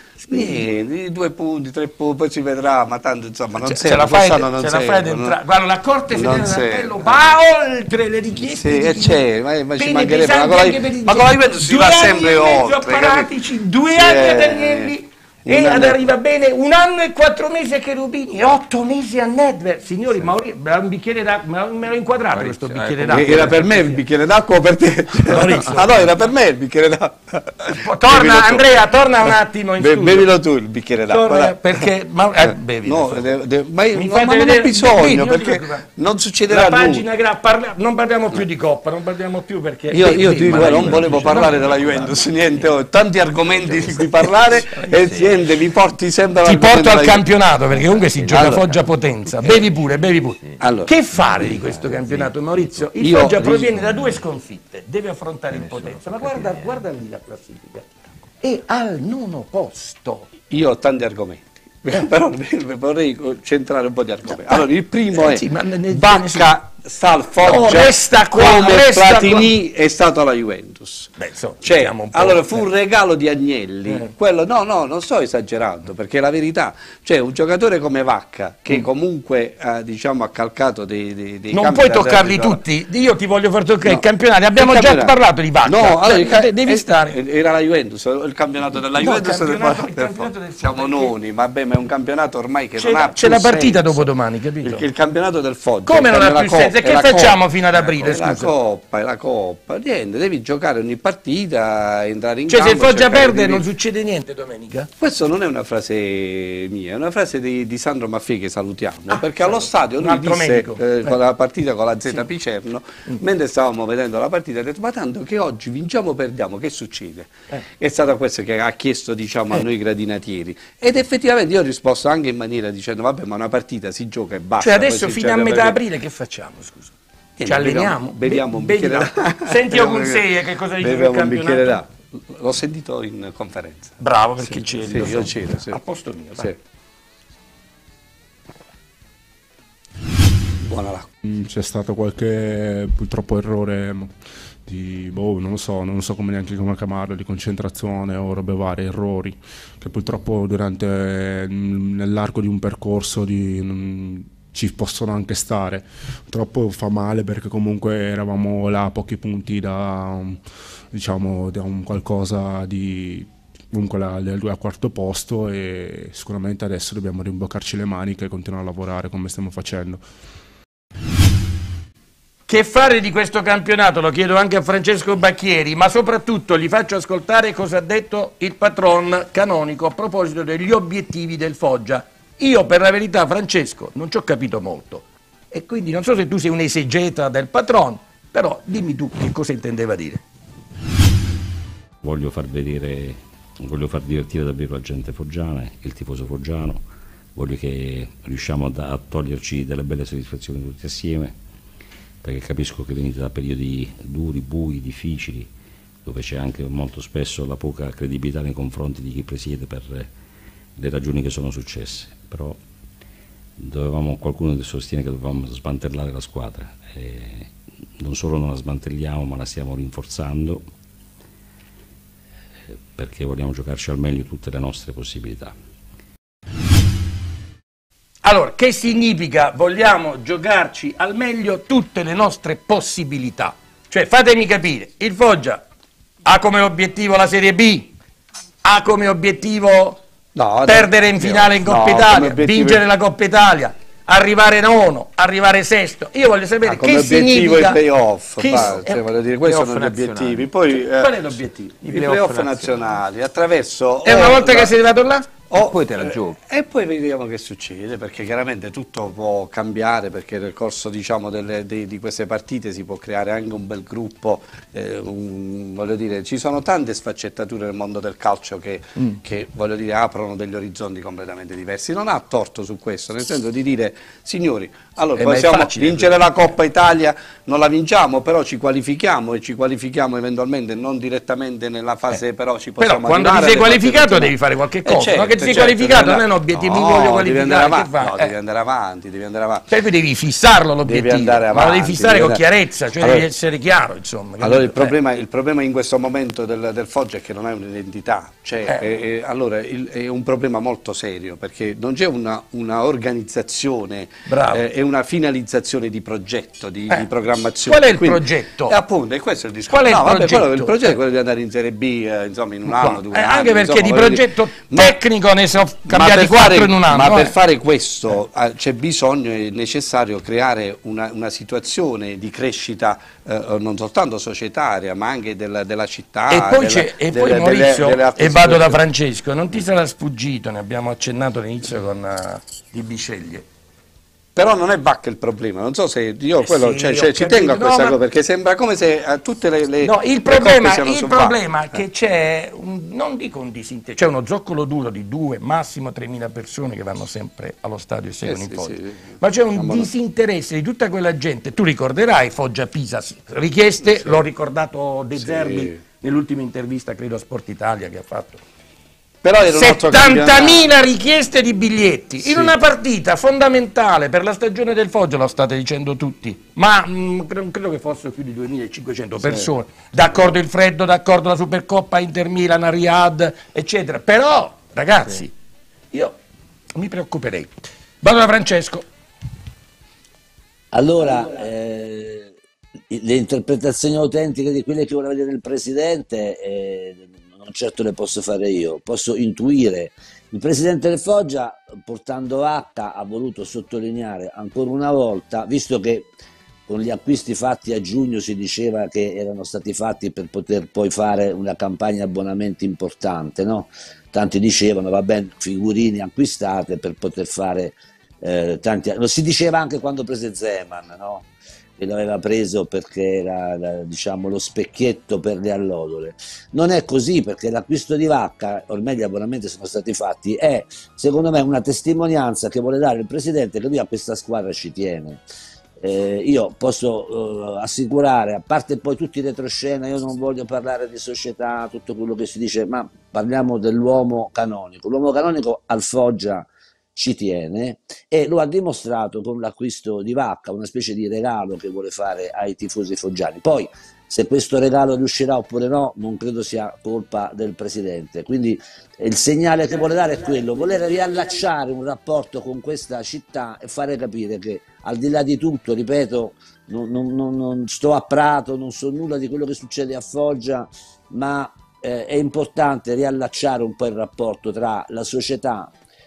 Sì, due punti, tre punti, poi si vedrà, ma tanto insomma non c'è, serve, ce la fai, non ce serve, la fai non, guarda, la Corte Federale d'Appello va oltre le richieste sì, di c'è, ma, ma ci pene mancherebbe, ma con la, ma con la Juventus si va sempre oltre, apparatici, due anni ad Agnelli e un ad anno. arriva bene un anno e quattro mesi a Cherubini e otto mesi a Nedved. Signori, sì. Mauri, un bicchiere d'acqua, me l'ho inquadrato Maurizio, questo bicchiere d'acqua. Era per me il bicchiere d'acqua o per te? Ah no, era per me il bicchiere d'acqua. Torna Andrea, torna un attimo in Be- studio. Bevilo tu il bicchiere d'acqua. Torna, perché ma, eh, bevi, no, de, de, ma, Mi ma, ma non ho bisogno perché non succederà la pagina nulla. Gra- parla, non parliamo più di Coppa, non parliamo più perché io, io ti dico, non volevo parlare della Juventus, niente, ho tanti argomenti di cui parlare e niente, mi porti sempre ti porto al campionato perché comunque si gioca allora, Foggia Potenza. Bevi pure, bevi pure. Allora, che fare di questo campionato, Maurizio? Il io, Foggia proviene da due sconfitte, deve affrontare il Potenza, ma guarda, guarda lì la classifica. È al nono posto. Io ho tanti argomenti. Però vorrei centrare un po' di argomenti. Allora, il primo è Bacca sta al Foggia no, resta qua, come resta Platini qua. È stato alla Juventus. Beh, insomma, cioè, un allora fu un regalo di Agnelli, eh. quello, no, no, non sto esagerando, perché è la verità, cioè un giocatore come Vacca, che mm. comunque eh, diciamo, ha calcato dei, dei, dei non puoi toccarli tutti, io ti voglio far toccare no. il campionato, abbiamo il già campionato. parlato di Vacca, no, allora, il ca- devi stare. Era la Juventus, il campionato della no, Juventus, campionato, del, del, del, siamo noni, vabbè, ma è un campionato ormai che c'è, non ha c'è la partita senso. dopo domani, capito? Perché il campionato del Foggia come non ha più senso? E che facciamo fino ad aprile? È la Coppa, è la Coppa, niente, devi giocare ogni partita, entrare in cioè campo. Cioè se il Foggia perde non succede niente domenica? Questo non è una frase mia, è una frase di, di Sandro Maffei che salutiamo, ah, perché allo stadio lui disse eh, con la partita con la Z sì. Picerno, mm. mentre stavamo vedendo la partita, ha detto ma tanto che oggi vinciamo o perdiamo, che succede? Eh. È stato questo che ha chiesto diciamo, eh. a noi gradinatieri ed effettivamente io ho risposto anche in maniera dicendo vabbè ma una partita si gioca e basta. Cioè adesso fino a metà perché... aprile che facciamo scusa? Ci alleniamo? Beviamo un bicchiere d'acqua. Senti Ogunsei che cosa dice del campionato? L'ho sentito in conferenza. Bravo perché sì, c'eri. Sì, io so. c'ero. Sì. A posto mio. Sì. Buona l'acqua. C'è stato qualche purtroppo errore di, boh, non lo so, non so come neanche come chiamarlo, di concentrazione o robe varie, errori, che purtroppo durante, nell'arco di un percorso di... ci possono anche stare. Purtroppo fa male perché comunque eravamo là a pochi punti da, diciamo, da un qualcosa di comunque al quarto posto e sicuramente adesso dobbiamo rimboccarci le maniche e continuare a lavorare come stiamo facendo. Che fare di questo campionato? Lo chiedo anche a Francesco Bacchieri, ma soprattutto gli faccio ascoltare cosa ha detto il patron Canonico a proposito degli obiettivi del Foggia. Io per la verità Francesco non ci ho capito molto e quindi non so se tu sei un esegeta del patron, però dimmi tu che cosa intendeva dire. Voglio far vedere, voglio far divertire davvero la gente foggiana, il tifoso foggiano, voglio che riusciamo a, a toglierci delle belle soddisfazioni tutti assieme, perché capisco che venite da periodi duri, bui, difficili, dove c'è anche molto spesso la poca credibilità nei confronti di chi presiede per le ragioni che sono successe, però dovevamo, qualcuno sostiene che dovevamo smantellare la squadra e non solo non la smantelliamo ma la stiamo rinforzando perché vogliamo giocarci al meglio tutte le nostre possibilità. Allora, che significa vogliamo giocarci al meglio tutte le nostre possibilità? Cioè fatemi capire, il Foggia ha come obiettivo la Serie B, ha come obiettivo No, perdere in finale in Coppa no, Italia, vincere la Coppa Italia, arrivare nono, arrivare sesto. Io voglio sapere ah, che significa i playoff, che cioè, eh, voglio dire, questi sono gli obiettivi. Poi, cioè, eh, qual è l'obiettivo? I playoff, playoff nazionali, attraverso E una volta la... che sei arrivato là? O poi te la giochi. E poi vediamo che succede, perché chiaramente tutto può cambiare, perché nel corso diciamo, delle, di, di queste partite si può creare anche un bel gruppo, eh, un, voglio dire, ci sono tante sfaccettature nel mondo del calcio che, mm. che voglio dire, aprono degli orizzonti completamente diversi. Non ha torto su questo, nel senso di dire, signori, allora eh, possiamo facile, vincere la Coppa Italia, non la vinciamo, però ci qualifichiamo e ci qualifichiamo eventualmente non direttamente nella fase, eh. però ci possiamo però quando ti sei qualificato devi fare qualche cosa, eh, certo, no? Che ti sei certo, qualificato non è un obiettivo, no, mi voglio qualificare, devi andare avanti, no, eh. devi andare avanti, devi andare avanti. Poi devi fissarlo l'obiettivo, ma lo devi fissare con chiarezza, cioè allora, devi essere chiaro, insomma. Allora il problema, il problema in questo momento del, del Foggia è che non hai un'identità, cioè eh. è, è, allora il, è un problema molto serio, perché non c'è una, una organizzazione eh, e una finalizzazione di progetto, di, eh. di programmazione. Qual è il Quindi, progetto? E appunto, è questo il discorso. Qual è il no, vabbè, progetto? Quello, il progetto è quello di andare in Serie B, eh, insomma, in un anno, due eh, anni. Anche perché insomma, di progetto dire, tecnico ma, ne sono cambiati quattro fare, in un anno. Ma eh. per fare questo eh, c'è bisogno, è necessario creare una, una situazione di crescita eh, non soltanto societaria, ma anche della, della città. E poi, della, e delle, poi Maurizio, delle, delle e vado da Francesco, non ti sarà sfuggito, ne abbiamo accennato all'inizio con uh, Di Bisceglie. Però non è Bacca il problema, non so se io quello, sì, cioè, cioè, ci tengo a questa no, cosa, perché sembra come se a tutte le, le no, il le problema, siano il subacche. problema è che c'è, un, non dico un disinteresse, c'è uno zoccolo duro di due, massimo tremila persone che vanno sempre allo stadio e seguono eh, il sì, Foggia, sì. ma c'è un Amore. disinteresse di tutta quella gente, tu ricorderai Foggia-Pisa, richieste, sì. l'ho ricordato De Zerbi sì. nell'ultima intervista, credo a Sport Italia che ha fatto. settantamila richieste di biglietti sì. in una partita fondamentale per la stagione del Foggia, lo state dicendo tutti, ma mh, credo, credo che fossero più di duemilacinquecento persone, sì. d'accordo il freddo, d'accordo la Supercoppa Inter Milan, Riyadh, eccetera, però ragazzi sì. io mi preoccuperei. Vado da Francesco. Allora, eh, le interpretazioni autentiche di quelle che vuole vedere il Presidente eh, non certo le posso fare io, posso intuire. Il Presidente del Foggia, portando H, ha voluto sottolineare ancora una volta, visto che con gli acquisti fatti a giugno si diceva che erano stati fatti per poter poi fare una campagna abbonamenti importante, no? Tanti dicevano, va bene, figurini acquistate per poter fare eh, tanti... Lo si diceva anche quando prese Zeman, no? Che l'aveva preso perché era, diciamo, lo specchietto per le allodole. Non è così, perché l'acquisto di Vacca, ormai gli abbonamenti sono stati fatti, è secondo me una testimonianza che vuole dare il Presidente che lui a questa squadra ci tiene. Eh, io posso eh, assicurare, a parte poi tutti i retroscena, io non voglio parlare di società, tutto quello che si dice, ma parliamo dell'uomo canonico. L'uomo canonico al Foggia ci tiene e lo ha dimostrato con l'acquisto di Vacca, una specie di regalo che vuole fare ai tifosi foggiani. Poi se questo regalo riuscirà oppure no non credo sia colpa del Presidente, quindi il segnale che vuole dare è quello, voler riallacciare un rapporto con questa città e fare capire che al di là di tutto, ripeto, non, non, non, non sto a Prato, non so nulla di quello che succede a Foggia, ma eh, è importante riallacciare un po' il rapporto tra la società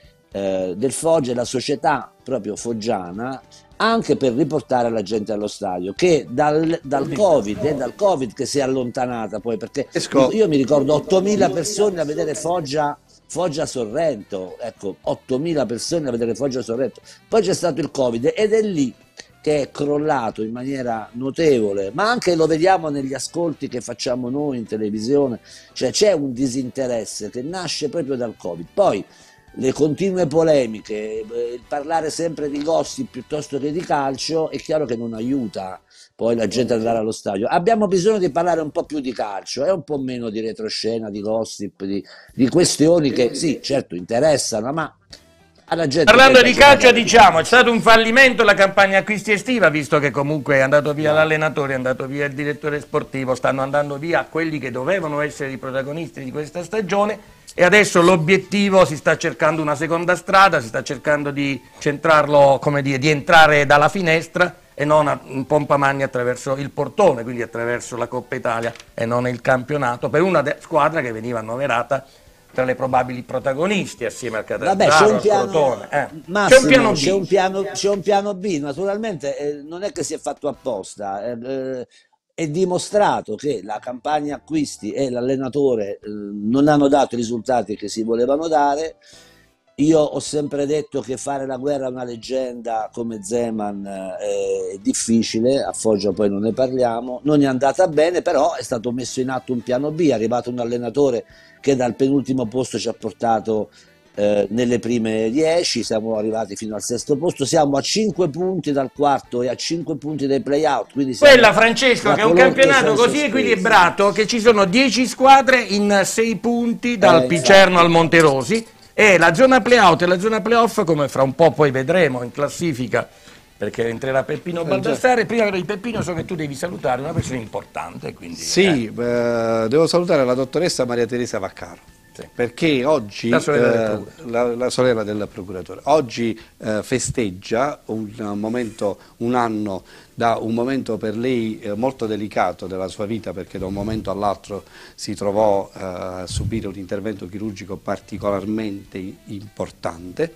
del Foggia e la società proprio foggiana, anche per riportare la gente allo stadio, che dal, dal Covid è dal Covid che si è allontanata poi, perché io, io mi ricordo ottomila persone a vedere Foggia Foggia Sorrento, ecco, ottomila persone a vedere Foggia Sorrento, poi c'è stato il Covid ed è lì che è crollato in maniera notevole, ma anche lo vediamo negli ascolti che facciamo noi in televisione, cioè c'è un disinteresse che nasce proprio dal Covid. Poi le continue polemiche, il parlare sempre di gossip piuttosto che di calcio, è chiaro che non aiuta poi la gente ad andare allo stadio. Abbiamo bisogno di parlare un po' più di calcio e un po' meno di retroscena, di gossip, di, di questioni che sì, certo interessano, ma alla gente... Parlando di calcio, diciamo, è stato un fallimento la campagna acquisti estiva, visto che comunque è andato via l'allenatore, è andato via il direttore sportivo, stanno andando via quelli che dovevano essere i protagonisti di questa stagione. E adesso l'obiettivo, si sta cercando una seconda strada, si sta cercando di centrarlo, come dire, di entrare dalla finestra e non a, in pompa magna attraverso il portone, quindi attraverso la Coppa Italia e non il campionato, per una squadra che veniva annoverata tra le probabili protagonisti assieme al Catanzaro, al Crotone. Eh. C'è un piano B. C'è un piano, c'è un piano B, naturalmente eh, non è che si è fatto apposta. Eh, eh, È dimostrato che la campagna acquisti e l'allenatore eh, non hanno dato i risultati che si volevano dare Io ho sempre detto che fare la guerra a una leggenda come Zeman eh, è difficile, a Foggia poi non ne parliamo, non è andata bene, però è stato messo in atto un piano B, è arrivato un allenatore che dal penultimo posto ci ha portato eh, nelle prime dieci, siamo arrivati fino al sesto posto, siamo a cinque punti dal quarto e a cinque punti dai play-out. Quella, Francesco, che è un campionato così equilibrato che ci sono dieci squadre in sei punti dal Eh, Picerno infatti. al Monterosi. E la zona play-out e la zona play-off, come fra un po' poi vedremo in classifica, perché entrerà Peppino Baldassare. Prima di Peppino so che tu devi salutare una persona importante. Quindi, sì, eh. eh, devo salutare la dottoressa Maria Teresa Vaccaro. Sì. Perché oggi La sorella, eh, del la, la sorella del procuratore oggi eh, festeggia un, un momento, un anno da un momento per lei eh, molto delicato della sua vita, perché da un momento all'altro si trovò eh, a subire un intervento chirurgico particolarmente importante,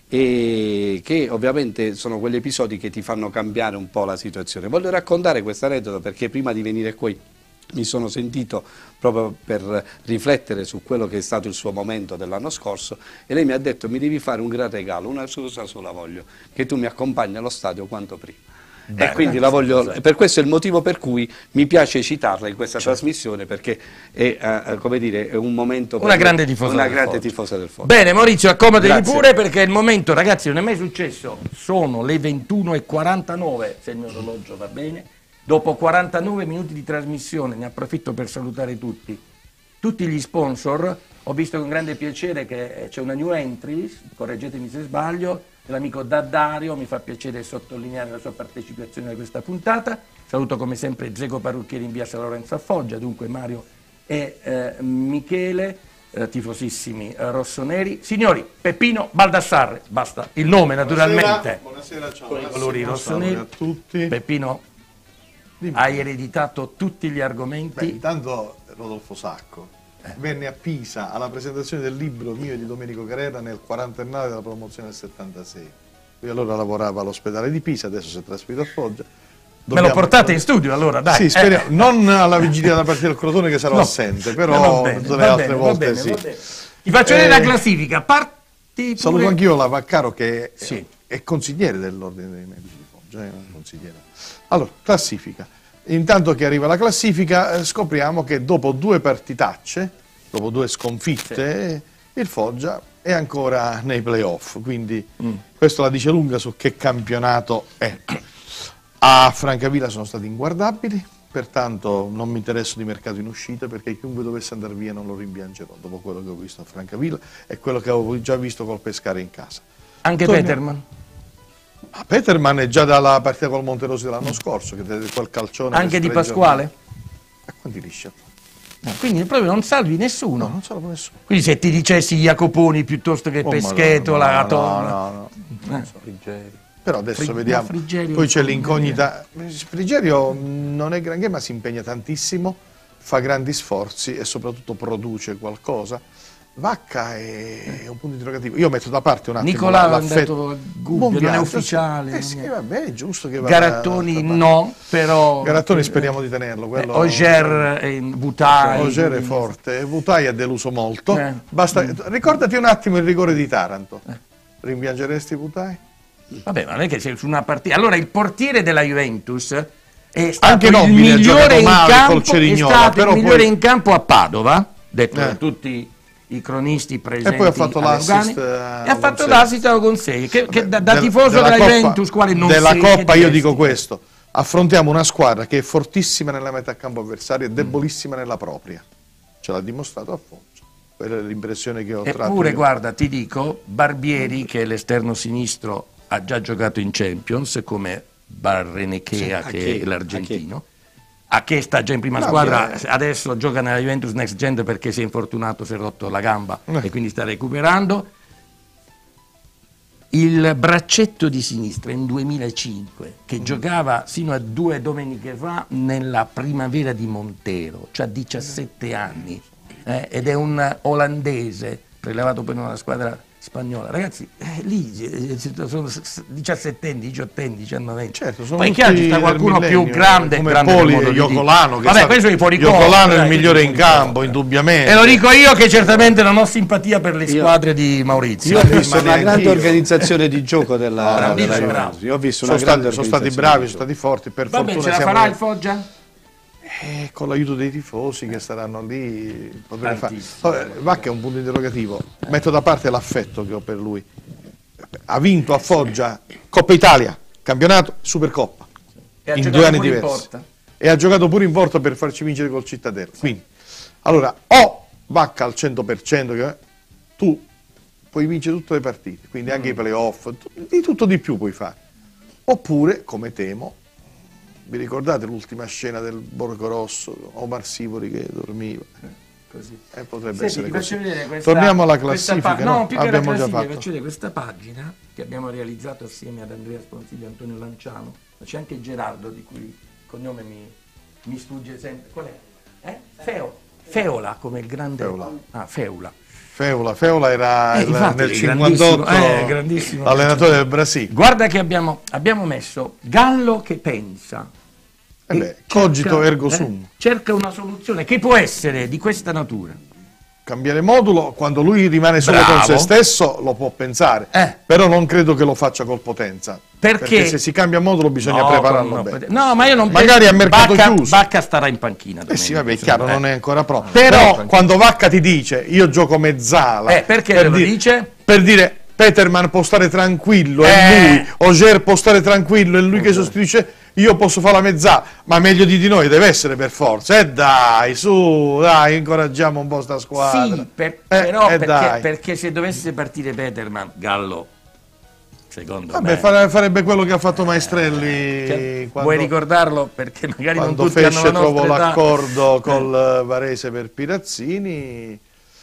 e che ovviamente sono quegli episodi che ti fanno cambiare un po' la situazione. Voglio raccontare questo aneddoto perché prima di venire qui mi sono sentito proprio per riflettere su quello che è stato il suo momento dell'anno scorso, e lei mi ha detto: mi devi fare un gran regalo, una cosa sola voglio, che tu mi accompagni allo stadio quanto prima. Beh, e quindi la voglio, per questo è il motivo per cui mi piace citarla in questa certo. trasmissione, perché è, uh, come dire, è un momento per una grande tifosa una del grande Foggia. tifosa del Foggia. Bene, Maurizio, accomodati Grazie. pure, perché è il momento, ragazzi, non è mai successo, sono le ventuno e quarantanove, se il mio orologio va bene. Dopo quarantanove minuti di trasmissione, ne approfitto per salutare tutti, tutti gli sponsor. Ho visto con grande piacere che c'è una new entry, correggetemi se sbaglio, dell'amico Daddario, mi fa piacere sottolineare la sua partecipazione a questa puntata. Saluto come sempre Zego Parrucchieri in via San Lorenzo a Foggia, dunque Mario e eh, Michele, eh, tifosissimi eh, rossoneri. Signori, Peppino Baldassarre, basta il nome naturalmente. Buonasera, ciao. Con i colori rossoneri. A tutti. Peppino, Dimmi. Hai ereditato tutti gli argomenti. Beh, intanto Rodolfo Sacco eh. venne a Pisa alla presentazione del libro mio e di Domenico Carrera nel quarantennale della promozione del settantasei. Lui allora lavorava all'ospedale di Pisa, adesso si è trasferito a Foggia. Dobbiamo... Me lo portate in studio allora, dai. Sì, speriamo. Eh. Non alla vigilia della partita del Crotone, che sarò no. assente, però bene, tutte le altre bene, volte bene, sì. Ti faccio vedere eh, la classifica. Parti saluto pure... anch'io la Vaccaro, che sì. è, è consigliere dell'Ordine dei Medici di Foggia, è un consigliere. Allora, classifica. Intanto che arriva la classifica, eh, scopriamo che dopo due partitacce, dopo due sconfitte, sì. il Foggia è ancora nei playoff, quindi mm. questo la dice lunga su che campionato è. A Francavilla sono stati inguardabili, pertanto non mi interesso di mercato in uscita, perché chiunque dovesse andare via non lo rimpiangerò dopo quello che ho visto a Francavilla e quello che avevo già visto col Pescara in casa. Anche Torniamo. Peterman? Ah, Peterman è già dalla partita col Monterosi dell'anno scorso, che quel calcione. Anche di Pasquale? A quanti liscia? No, quindi proprio non salvi nessuno? No, non salvo nessuno. Quindi se ti dicessi Jacoponi piuttosto che oh, Peschetola, no, no, no, no, no. Eh. Però adesso Frig vediamo, Frigerio poi c'è l'incognita. Frigerio non è granché, ma si impegna tantissimo, fa grandi sforzi e soprattutto produce qualcosa. Vacca è un punto interrogativo. Io metto da parte un attimo Nicolà ha detto Gubbio, non è ufficiale. Eh sì, vabbè, è giusto che vada. Garattoni no, però... Garattoni speriamo di tenerlo. Quello... Ogier e Vutai. Ogier è forte, Vutai ha deluso molto. Eh. Basta... Ricordati un attimo il rigore di Taranto. Eh. Rimpiangeresti Vutai? Vabbè, ma non è che sei su una partita. Allora, il portiere della Juventus è stato Anche il Nobile, migliore, in campo, è stato però il migliore poi... in campo a Padova, detto eh. da tutti i cronisti presenti. E poi ha fatto l'assist e ha fatto l'assist con sei. Che, che da, da tifoso della, della Juventus, quale non della sei, Coppa io dico questo: affrontiamo una squadra che è fortissima nella metà campo avversaria e debolissima mm. nella propria. Ce l'ha dimostrato a Foggia. Quella è l'impressione che ho tratto. Eppure, guarda, ti dico, Barbieri, che è l'esterno sinistro, ha già giocato in Champions come Barrenechea, sì, che è l'argentino. A che sta già in prima no, squadra, beh. adesso gioca nella Juventus Next Gen perché si è infortunato, si è rotto la gamba eh. e quindi sta recuperando. Il braccetto di sinistra in duemilacinque, che mm. giocava sino a due domeniche fa nella primavera di Montero, cioè diciassette anni, eh, ed è un olandese, prelevato per una squadra spagnola, ragazzi, eh, lì eh, sono diciassettenni, diciottenni, diciannovenni. Certo, sono poi in chiaro ci sta qualcuno più grande, come grande Poli nel modo e di Iocolano, dire. Vabbè, questo è fuori Iocolano è il migliore in campo, indubbiamente. E lo dico io che certamente non ho simpatia per le squadre di Maurizio. Io ho visto una grande organizzazione di gioco della, no, della Juventus. Io ho visto sono una grande stati, sono stati bravi, sono stati forti, per Va fortuna bene, ce la siamo farà lì. il Foggia? Eh, con l'aiuto dei tifosi che saranno lì potrebbe fare. Vabbè, Vacca è un punto interrogativo, metto da parte l'affetto che ho per lui. Ha vinto a Foggia Coppa Italia, campionato, Supercoppa E in due anni diversi e ha giocato pure in porta per farci vincere col Cittadella. Quindi, allora, o Vacca al cento per cento, che tu puoi vincere tutte le partite, quindi anche mm. i playoff, di tutto di più puoi fare. Oppure, come temo, vi ricordate l'ultima scena del Borgo Rosso, Omar Sivori che dormiva? Così. Eh, potrebbe Senti, essere così. Questa, Torniamo alla classifica. Pa- no, no? più che Abbiamo la già classifica, fatto. faccio vedere questa pagina che abbiamo realizzato assieme ad Andrea Sponsiglio e Antonio Lanciano. C'è anche Gerardo, di cui il cognome mi, mi sfugge sempre. Qual è? Eh? Feo. Feola, come il grande... Feola. Ah, Feola. Feola, Feola era Eh, il, infatti, nel grandissimo, cinquantotto eh, grandissimo. allenatore del Brasile. Guarda che abbiamo, abbiamo messo Gallo che pensa. Eh beh, cogito ergo eh, sum. Cerca una soluzione che può essere di questa natura. Cambiare modulo, quando lui rimane solo Bravo. con se stesso lo può pensare, Eh. però non credo che lo faccia col Potenza. Perché? se si cambia modulo bisogna No, prepararlo no, bene. No, ma io non Magari a mercato Bacca, chiuso. Bacca starà in panchina. Eh sì, domenica, vabbè, è chiaro, eh. non è ancora pronto. Però- Però, quando Vacca ti dice io gioco mezzala, Eh, perché per te lo dire- dice? Per dire Peterman può stare tranquillo, Eh. è lui, Ogier può stare tranquillo, è lui che sostituisce, io posso fare la mezzala, ma meglio di, di noi deve essere per forza. E eh dai, su, dai, incoraggiamo un po' sta squadra. Sì, per- Eh, però eh, perché, dai. perché se dovesse partire Peterman, Gallo, secondo Vabbè, me... fare- farebbe quello che ha fatto Maestrelli Cioè, quando, vuoi ricordarlo? Perché magari non quando tutti hanno fece la trovò nostra età. l'accordo col Varese per Pirazzini.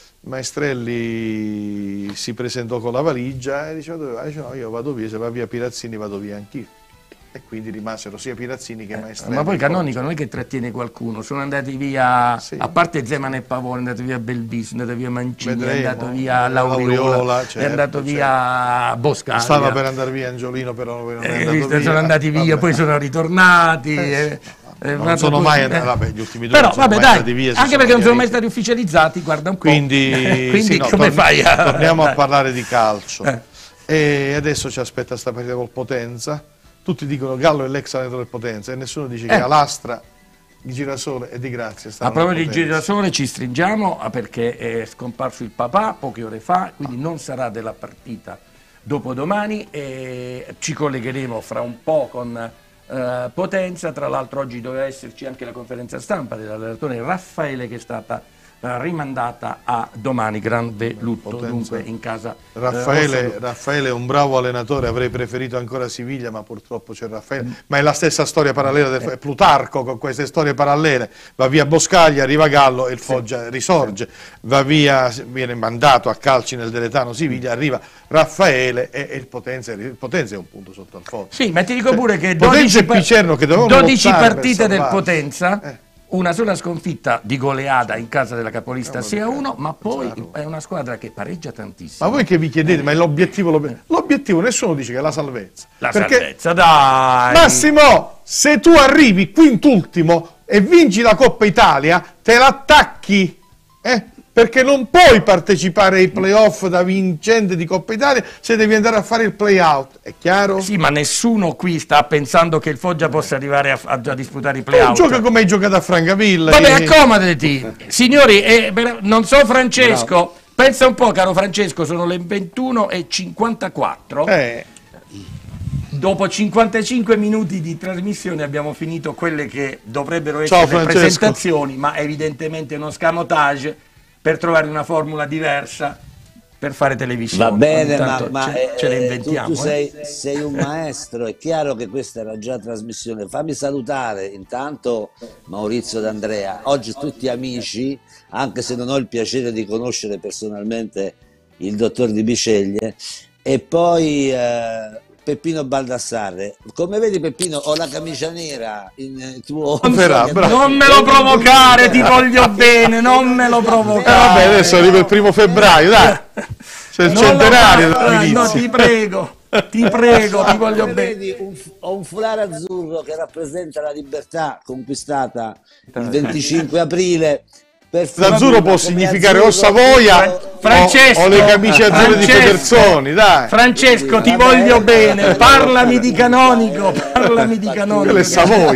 Maestrelli si presentò con la valigia e diceva, dove vai? Dice, no, io vado via, se va via Pirazzini vado via anch'io. E quindi rimasero sia Pirazzini che Maestrelli. Ma poi Canonico non è che trattiene qualcuno, sono andati via, Sì. a parte Zeman e Pavone, è andato via Belbis, è andato via Mancini, Vedremo. è andato via Lauriola, Lauriola, è certo, andato via Boscaglia. Stava per andare via Angiolino, però non è Eh, andato visto, via. sono andati via, Vabbè. poi sono ritornati. Eh, eh, eh, non un'altra sono cosa- mai eh. andati, vabbè, gli ultimi due Però non sono vabbè mai dai, andati via, si anche sono perché non sono mai chiariti. stati ufficializzati, guarda un po'. Quindi, Quindi sì, no, come tor- fai a... torniamo a dai. parlare di calcio. Eh. E adesso ci aspetta sta partita col Potenza. Tutti dicono Gallo è l'ex allenatore del Potenza e nessuno dice Eh. che Alastra di Girasole e di Grazia stanno A proposito nel di Potenza. Girasole ci stringiamo ah, perché è scomparso il papà poche ore fa, quindi non sarà della partita dopodomani e ci collegheremo fra un po' con eh, Potenza. Tra l'altro oggi doveva esserci anche la conferenza stampa dell'allenatore Raffaele che è stata eh, rimandata a domani, grande lutto Potenza. dunque in casa eh, Raffaele, rossablu. Raffaele è un bravo allenatore, avrei preferito ancora Siviglia, ma purtroppo c'è Raffaele. Ma è la stessa storia parallela, del, è Plutarco con queste storie parallele. Va via Boscaglia, arriva Gallo e il Foggia risorge. Va via, viene mandato a calci nel Deletano Siviglia, arriva Raffaele e, e il, Potenza, il Potenza è un punto sotto al Foggia. Sì, ma ti dico pure che Potenza dodici, e Picerno che dovevano dodici lottare per partite del salvarsi. Potenza, Eh. una sola sconfitta di goleada in casa della capolista sei a uno, ma poi è una squadra che pareggia tantissimo. Ma voi che vi chiedete, ma l'obiettivo, l'obiettivo, l'obiettivo nessuno dice che è la salvezza. La Perché, salvezza, dai! Massimo, se tu arrivi quintultimo e vinci la Coppa Italia, te l'attacchi, eh? Perché non puoi partecipare ai playoff da vincente di Coppa Italia se devi andare a fare il play-out, è chiaro? Sì, ma nessuno qui sta pensando che il Foggia possa arrivare a, a, a disputare i Tu play-out. gioca come hai giocato a Francavilla. Vabbè, e- accomodati. Signori, eh, per- non so Francesco, pensa un po', caro Francesco, sono le ventuno e cinquantaquattro. Eh, Dopo cinquantacinque minuti di trasmissione abbiamo finito quelle che dovrebbero Ciao, essere le Francesco. presentazioni, ma evidentemente uno scamotage per trovare una formula diversa per fare televisione. Va bene, Ogni ma, tanto ma, ce, ce le eh, inventiamo. tu, tu eh. sei, sei un maestro, è chiaro che questa era già trasmissione. Fammi salutare intanto Maurizio D'Andrea, oggi tutti amici, anche se non ho il piacere di conoscere personalmente il dottor Di Biceglie, e poi eh, Peppino Baldassarre. Come vedi, Peppino, ho la camicia nera in eh, tuo... Non, Verrà, bravo. non me lo provocare, ti voglio bene, non me lo provocare. eh, vabbè, adesso arriva il primo febbraio, dai. C'è il centenario dell'inizio. No, ti prego, ti prego, ti voglio bene. Vedi, un, ho un foulard azzurro che rappresenta la libertà conquistata il venticinque aprile. L'azzurro può significare o Savoia Francesco, o, o le camicie azzurre di Pedersoni, dai. Francesco, ti voglio bene, parlami di Canonico, parlami di Canonico. Quella è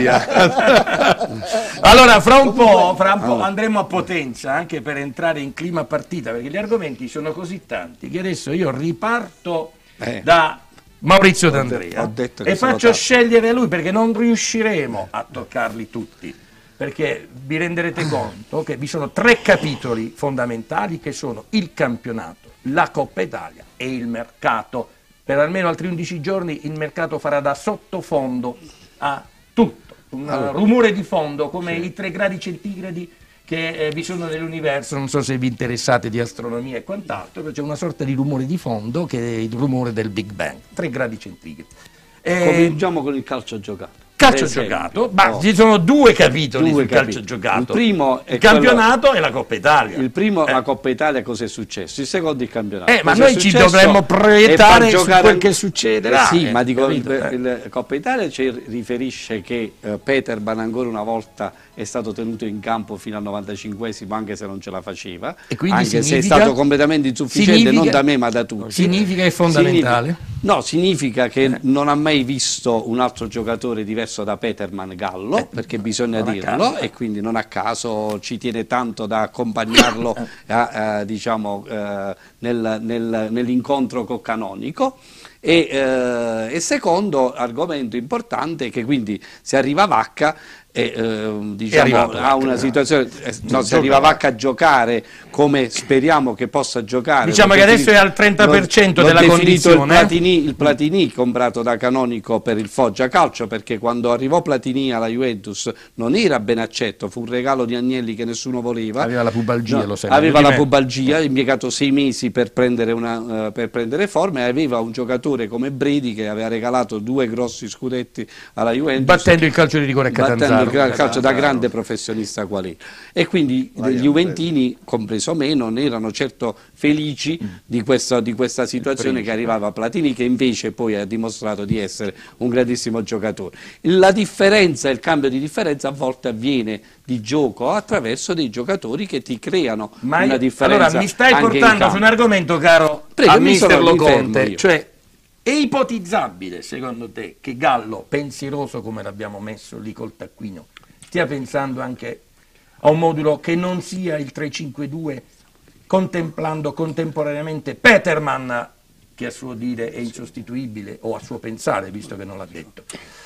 Savoia. Allora, fra un po', fra un po' andremo a Potenza, anche per entrare in clima partita, perché gli argomenti sono così tanti che adesso io riparto eh. da Maurizio D'Andrea ho detto che e faccio tanti. scegliere lui, perché non riusciremo a toccarli tutti. Perché vi renderete conto che vi sono tre capitoli fondamentali che sono il campionato, la Coppa Italia e il mercato. Per almeno altri undici giorni il mercato farà da sottofondo a tutto, un allora, rumore di fondo come sì. i tre gradi centigradi che eh, vi sono nell'universo. Non so se vi interessate di astronomia e quant'altro, però c'è una sorta di rumore di fondo che è il rumore del Big Bang, tre gradi centigradi. Eh, Cominciamo con il calcio giocato. Calcio giocato, ma oh. ci sono due capitoli due sul capitoli. calcio giocato. Il primo è il campionato quello... e la Coppa Italia. Il primo eh. la Coppa Italia, cosa è successo? Il secondo il campionato. Eh, ma noi ci dovremmo proiettare su quel che succederà. Eh, sì, eh, ma dico, capito, eh. il Coppa Italia ci riferisce che uh, Peterman ancora una volta è stato tenuto in campo fino al novantacinquesimo, anche se non ce la faceva, e quindi anche significa, se è stato completamente insufficiente, significa, non da me ma da tutti. Significa che è fondamentale? Significa, no, significa che eh. non ha mai visto un altro giocatore diverso da Peterman Gallo, eh, perché bisogna dirlo, e quindi non a caso ci tiene tanto da accompagnarlo a, a, diciamo, uh, nel, nel, nell'incontro con Canonico. E, eh, e secondo argomento importante è che quindi se arriva Vacca e, eh, diciamo, a una situazione, eh, no, se arriva Vacca a giocare come speriamo che possa giocare, diciamo che adesso è al trenta per cento della condizione, il Platini, il Platini comprato da Canonico per il Foggia Calcio, perché quando arrivò Platini alla Juventus non era ben accetto, fu un regalo di Agnelli che nessuno voleva, aveva la pubalgia, no, lo sai, aveva la pubalgia, ha impiegato sei mesi per prendere, una, uh, per prendere forma, e aveva un giocatore come Bredi che aveva regalato due grossi scudetti alla Juventus, battendo il calcio di rigore a Catanzaro, il calcio da grande professionista qual è. E quindi gli Juventini, compreso me, non erano certo felici mm. di, questa, di questa situazione che arrivava Platini, che invece poi ha dimostrato di essere un grandissimo giocatore. La differenza, il cambio di differenza a volte avviene di gioco attraverso dei giocatori che ti creano Ma una io, differenza. Allora mi stai portando su un argomento, caro Prego, a mister Loconte, io. cioè è ipotizzabile secondo te che Gallo, pensieroso come l'abbiamo messo lì col taccuino, stia pensando anche a un modulo che non sia il tre cinque due, contemplando contemporaneamente Peterman, che a suo dire è insostituibile, o a suo pensare, visto che non l'ha detto,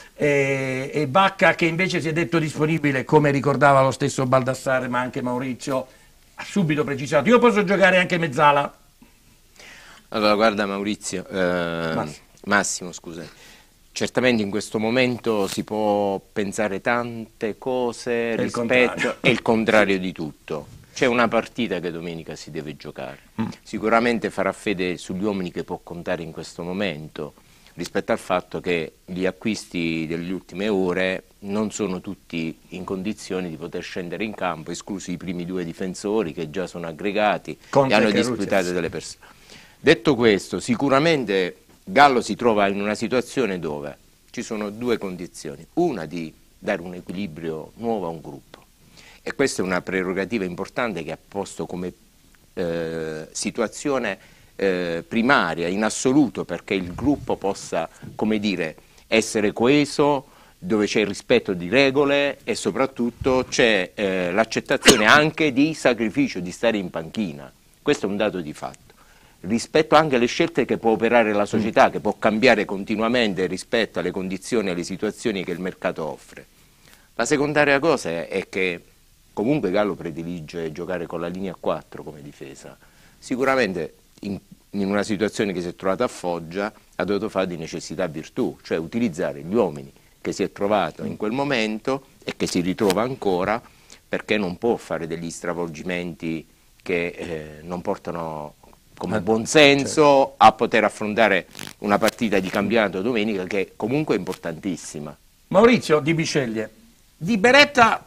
e, e Vacca, che invece si è detto disponibile, come ricordava lo stesso Baldassare, ma anche Maurizio ha subito precisato: io posso giocare anche mezzala. Allora guarda Maurizio, eh, Massimo. Massimo scusa, certamente in questo momento si può pensare tante cose è rispetto, il è il contrario di tutto. C'è una partita che domenica si deve giocare, mm. sicuramente farà fede sugli uomini che può contare in questo momento, rispetto al fatto che gli acquisti delle ultime ore non sono tutti in condizioni di poter scendere in campo, esclusi i primi due difensori che già sono aggregati Conte e hanno disputato delle persone. Detto questo, sicuramente Gallo si trova in una situazione dove ci sono due condizioni: una di dare un equilibrio nuovo a un gruppo, e questa è una prerogativa importante che ha posto come eh, situazione eh, primaria in assoluto, perché il gruppo possa, come dire, essere coeso, dove c'è il rispetto di regole e soprattutto c'è eh, l'accettazione anche di sacrificio, di stare in panchina. Questo è un dato di fatto, rispetto anche alle scelte che può operare la società, che può cambiare continuamente rispetto alle condizioni e alle situazioni che il mercato offre. La secondaria cosa è che comunque Gallo predilige giocare con la linea quattro come difesa. Sicuramente in, in una situazione che si è trovata a Foggia ha dovuto fare di necessità virtù, cioè utilizzare gli uomini che si è trovato in quel momento e che si ritrova ancora, perché non può fare degli stravolgimenti che eh, non portano come buonsenso a poter affrontare una partita di campionato domenica che comunque è importantissima. Maurizio Di Bisceglie, di Beretta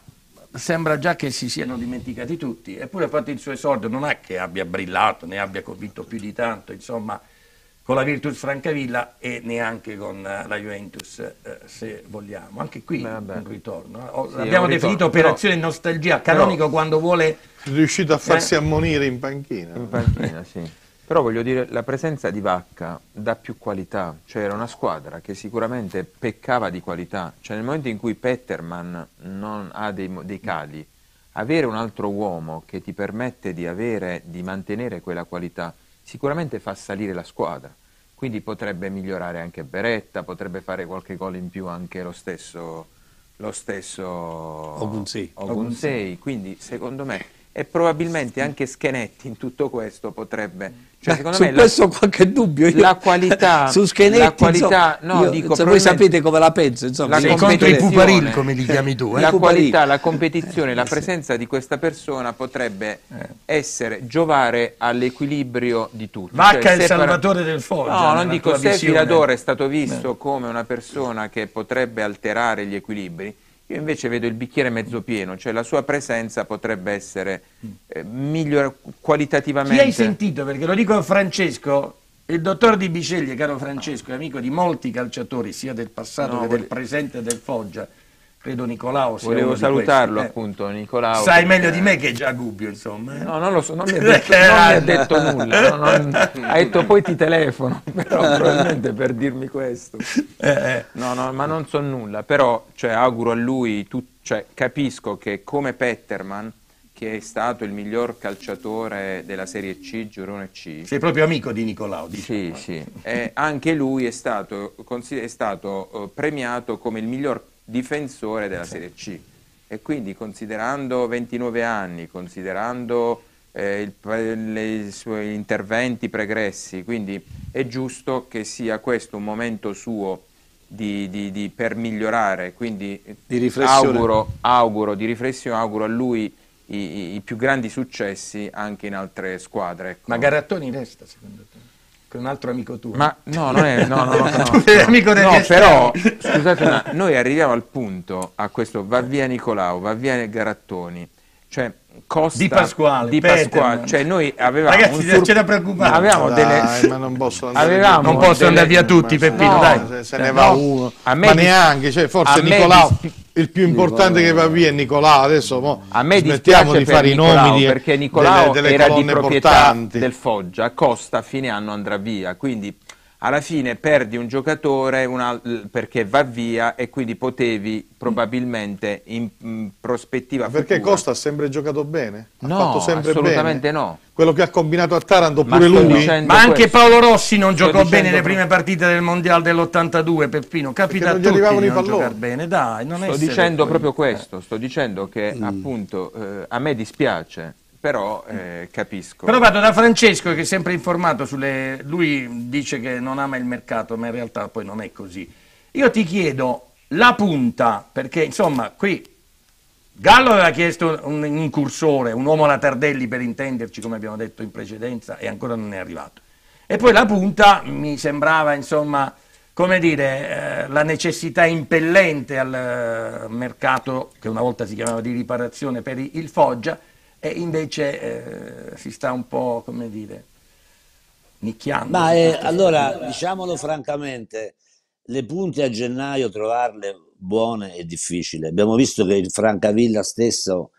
sembra già che si siano dimenticati tutti, eppure ha fatto il suo esordio, non è che abbia brillato, ne abbia convinto più di tanto, insomma, con la Virtus Francavilla e neanche con la Juventus, eh, se vogliamo. Anche qui un ritorno. O, Sì, abbiamo un definito ritorno, operazione però, nostalgia, Canonico però, quando vuole... È riuscito a farsi eh? ammonire in panchina. In panchina, sì. Però voglio dire, la presenza di Vacca dà più qualità, cioè era una squadra che sicuramente peccava di qualità, cioè nel momento in cui Peterman non ha dei, dei cali, avere un altro uomo che ti permette di, avere, di mantenere quella qualità sicuramente fa salire la squadra, quindi potrebbe migliorare anche Beretta, potrebbe fare qualche gol in più anche lo stesso, lo stesso Ogunsei. Ogunsei, quindi secondo me, e probabilmente anche Schenetti in tutto questo potrebbe... Cioè, secondo su me questo la, ho qualche dubbio io. La qualità, su Schenetti, la qualità, insomma, no, io, dico, se voi sapete come la penso, insomma, la sei contro i puparil, come li chiami tu, eh? La qualità, la competizione, la presenza di questa persona potrebbe eh. essere giovare all'equilibrio di tutti. Vacca cioè, è il separa... salvatore del Foggia. No, non dico, se visione. Filador è stato visto eh. come una persona che potrebbe alterare gli equilibri, io invece vedo il bicchiere mezzo pieno, cioè la sua presenza potrebbe essere eh, migliore qualitativamente. Chi hai sentito? Perché lo dico a Francesco, il dottor Di Biceglie, caro Francesco, è amico di molti calciatori, sia del passato No, che vole... del presente del Foggia. Credo Nicolao sia Volevo uno di salutarlo questi, eh. appunto, Nicolao. Sai perché... meglio di me che è già Gubbio, insomma. Eh. No, non lo so, non mi ha detto, non mi ha detto nulla. Non, non... Ha detto poi ti telefono, però probabilmente per dirmi questo. Eh, eh. No, no, ma non so nulla, però cioè, auguro a lui, tu, cioè, capisco che come Peterman, che è stato il miglior calciatore della Serie C, Girone C. Sei proprio amico di Nicolao, diciamo. Sì, sì. E anche lui è stato, è stato uh, premiato come il miglior difensore della Serie C. E quindi considerando ventinove anni, considerando eh, il, le, i suoi interventi pregressi, quindi è giusto che sia questo un momento suo di, di, di, per migliorare, quindi di riflessione. Auguro, auguro, di riflessione, auguro a lui i, i, i più grandi successi anche in altre squadre. Ecco. Ma Garattoni resta, secondo te? Che un altro amico tuo? Ma no, non è, no, no, no, no, tu sei amico del no però, scusate, ma noi arriviamo al punto, a questo va via Nicolao, va via Garattoni, cioè Costa, Di Pasquale, di Pasquale, cioè noi avevamo ragazzi, un sur... c'è da preoccupare. Avevamo dai, delle ma non possono andare avevamo non possono delle... andare via tutti, Peppino, no, dai. Se, se ne va no, uno, a me ma dis... neanche, cioè, forse Nicolao, dis... il più importante che va via è Nicolao, adesso mo, a me smettiamo di fare Nicolao, i nomi di, perché Nicolao delle, delle era di proprietà importanti. del Foggia, Costa a fine anno andrà via, quindi alla fine perdi un giocatore una, perché va via e quindi potevi probabilmente in, in prospettiva Ma perché futura... Costa ha sempre giocato bene? Ha no, fatto sempre assolutamente bene. no. Quello che ha combinato a Taranto Ma pure lui. Ma anche questo. Paolo Rossi non sto giocò bene le proprio... prime partite del Mondiale dell'ottantadue, Peppino. Capita Perché a non gli tutti arrivavano di i non palloni. giocare bene, dai. Non Sto dicendo poi... proprio questo, sto dicendo che mm. appunto eh, a me dispiace, però eh, capisco. Però vado da Francesco che è sempre informato sulle... Lui dice che non ama il mercato, ma in realtà poi non è così. Io ti chiedo la punta, perché insomma qui Gallo aveva chiesto un incursore, un uomo alla Tardelli per intenderci, come abbiamo detto in precedenza, e ancora non è arrivato. E poi la punta mi sembrava insomma, come dire, eh, la necessità impellente al eh, mercato, che una volta si chiamava di riparazione per il Foggia, e invece eh, si sta un po', come dire, nicchiando. Ma eh, allora, diciamolo francamente, le punte a gennaio trovarle buone è difficile. Abbiamo visto che il Francavilla stesso,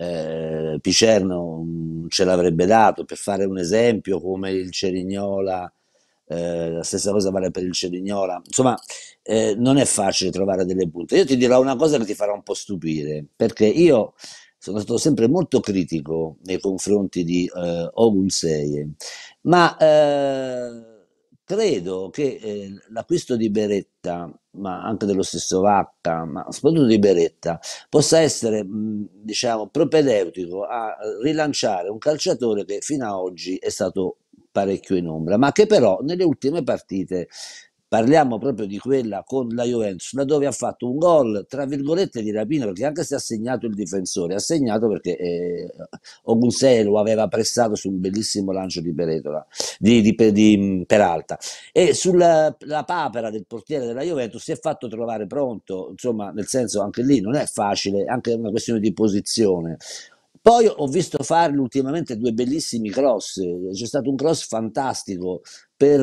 eh, Picerno, mh, ce l'avrebbe dato, per fare un esempio, come il Cerignola, eh, la stessa cosa vale per il Cerignola. Insomma, eh, non è facile trovare delle punte. Io ti dirò una cosa che ti farà un po' stupire, perché io sono stato sempre molto critico nei confronti di eh, Ogunsei, ma eh, credo che eh, l'acquisto di Beretta, ma anche dello stesso Vacca, ma soprattutto di Beretta, possa essere mh, diciamo propedeutico a rilanciare un calciatore che fino ad oggi è stato parecchio in ombra, ma che però nelle ultime partite parliamo proprio di quella con la Juventus, da dove ha fatto un gol, tra virgolette, di rapina, perché anche se ha segnato il difensore, ha segnato perché eh, Ogunseye lo aveva pressato su un bellissimo lancio di Peretola, di, di, di, di Peralta, e sulla la papera del portiere della Juventus si è fatto trovare pronto, insomma, nel senso anche lì non è facile, anche una questione di posizione. Poi ho visto farli ultimamente due bellissimi cross, c'è stato un cross fantastico per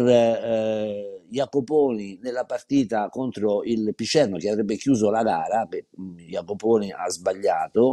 eh, Jacoponi nella partita contro il Picerno che avrebbe chiuso la gara, beh, Jacoponi ha sbagliato,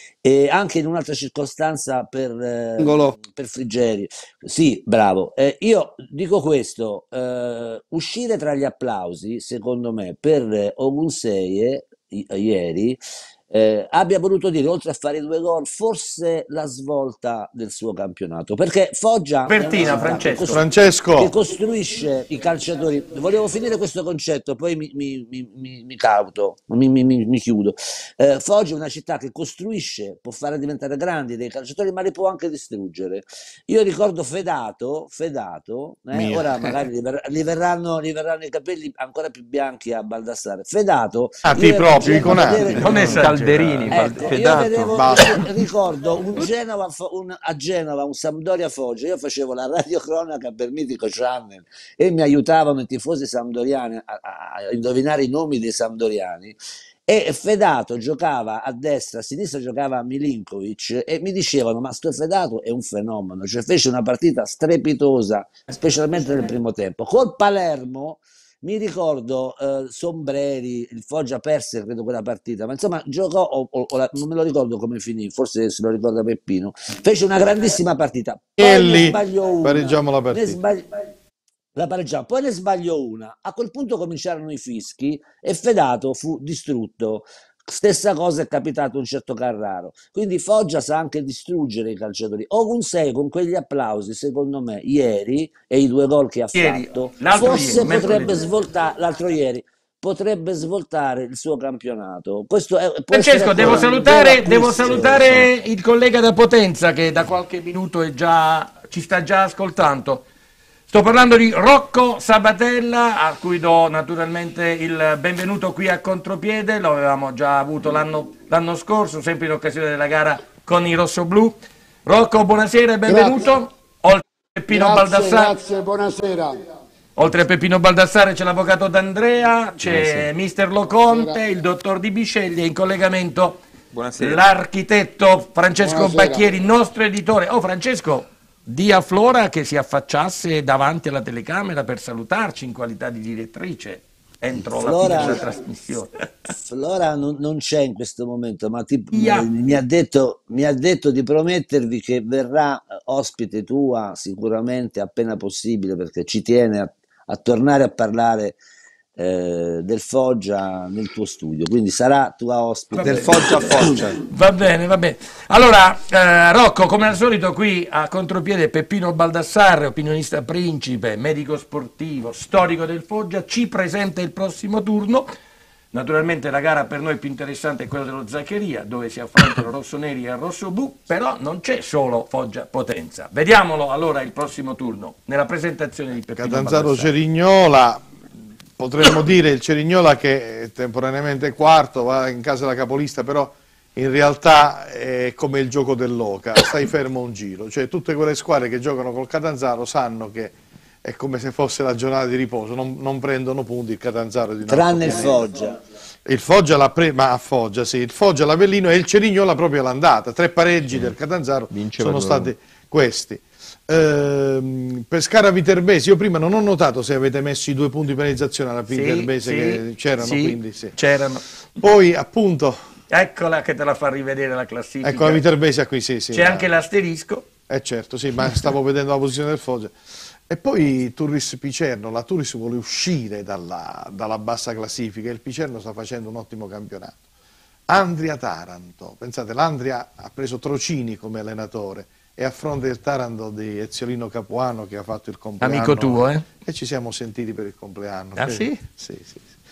e anche in un'altra circostanza per, eh, per Friggeri. Sì, bravo. Eh, io dico questo, eh, uscire tra gli applausi, secondo me, per Ogunseye ieri, Eh, abbia voluto dire, oltre a fare due gol, forse la svolta del suo campionato, perché Foggia Bertina, Francesco. Che, Francesco che costruisce i calciatori. Volevo finire questo concetto, poi mi, mi, mi, mi, mi cauto, mi, mi, mi chiudo. Eh, Foggia è una città che costruisce, può fare diventare grandi dei calciatori, ma li può anche distruggere. Io ricordo Fedato, Fedato eh, ora magari gli, ver- gli, verranno, gli verranno i capelli ancora più bianchi a Baldassare. Fedato, ah, ti proprio i conati, non è Calderini, ecco, io vedevo, io ricordo un Genova, un, a Genova un Sampdoria Foggia, io facevo la radiocronaca per Mitico Channel e mi aiutavano i tifosi sampdoriani a, a indovinare i nomi dei sampdoriani, e Fedato giocava a destra, a sinistra giocava Milinkovic, e mi dicevano ma sto Fedato è un fenomeno, cioè fece una partita strepitosa specialmente nel primo tempo. Col Palermo mi ricordo eh, Sombreri, il Foggia perse credo quella partita, ma insomma giocò, o, o, o la, non me lo ricordo come finì, forse se lo ricorda Peppino, fece una grandissima partita, poi ne sbagliò una, pareggiamo la partita, ne sbagli- la pareggiamo, poi ne sbagliò una, a quel punto cominciarono i fischi e Fedato fu distrutto. Stessa cosa è capitato a un certo Carraro, quindi Foggia sa anche distruggere i calciatori. Ogunseye con quegli applausi, secondo me, ieri, e i due gol che ha ieri, fatto, ieri, forse potrebbe svoltare, l'altro ieri, potrebbe svoltare il suo campionato. Questo è, Francesco, devo salutare, devo salutare il collega da Potenza che da qualche minuto è già, ci sta già ascoltando. Sto parlando di Rocco Sabatella, a cui do naturalmente il benvenuto qui a Contropiede, lo avevamo già avuto l'anno, l'anno scorso, sempre in occasione della gara con i rossoblù. Rocco, buonasera e benvenuto. Grazie. Oltre a Peppino grazie, Baldassare, grazie, buonasera. Oltre a Peppino Baldassare c'è l'avvocato D'Andrea, c'è buonasera. Mister Loconte, buonasera. Il dottor Di Bisceglie, in collegamento buonasera. L'architetto Francesco buonasera. Bacchieri, nostro editore. Oh Francesco, di a Flora che si affacciasse davanti alla telecamera per salutarci in qualità di direttrice entro Flora, la fine della trasmissione. Flora non, non c'è in questo momento, ma ti, yeah. mi, mi, ha detto, mi ha detto di promettervi che verrà ospite tua sicuramente appena possibile, perché ci tiene a, a tornare a parlare Eh, del Foggia nel tuo studio, quindi sarà tua ospite del Foggia a Foggia. Va bene, va bene. Allora eh, Rocco, come al solito qui a Contropiede Peppino Baldassarre, opinionista principe, medico sportivo, storico del Foggia, ci presenta il prossimo turno. Naturalmente la gara per noi più interessante è quella dello Zaccheria, dove si affrontano rossoneri e rossoblu, però non c'è solo Foggia Potenza. Vediamolo allora il prossimo turno nella presentazione di Peppino Catanzaro Baldassarre. Cerignola. Potremmo dire il Cerignola che è temporaneamente quarto, va in casa della capolista, però in realtà è come il gioco dell'oca, stai fermo un giro, cioè tutte quelle squadre che giocano col Catanzaro sanno che è come se fosse la giornata di riposo, non, non prendono punti il Catanzaro di tranne il Foggia. Il Foggia l'ha preso, ma a Foggia sì, il Foggia, l'Avellino e il Cerignola proprio l'andata, tre pareggi mm. del Catanzaro Vinceva sono stati questi. Uh, Pescara Viterbese, io prima non ho notato se avete messo i due punti di penalizzazione alla sì, Viterbese sì, che c'erano, sì, quindi sì. c'erano. Poi appunto eccola che te la fa rivedere la classifica. Ecco la Viterbese qui, sì, sì. C'è la... anche l'asterisco. Eh certo, sì, ma stavo vedendo la posizione del Foggia. E poi Turris Picerno, la Turris vuole uscire dalla, dalla bassa classifica, il Picerno sta facendo un ottimo campionato. Andria Taranto, pensate, l'Andria ha preso Trocini come allenatore e affronta il Taranto di Eziolino Capuano che ha fatto il compleanno. Amico tuo, eh? E ci siamo sentiti per il compleanno. Ah sì? Sì, sì, sì.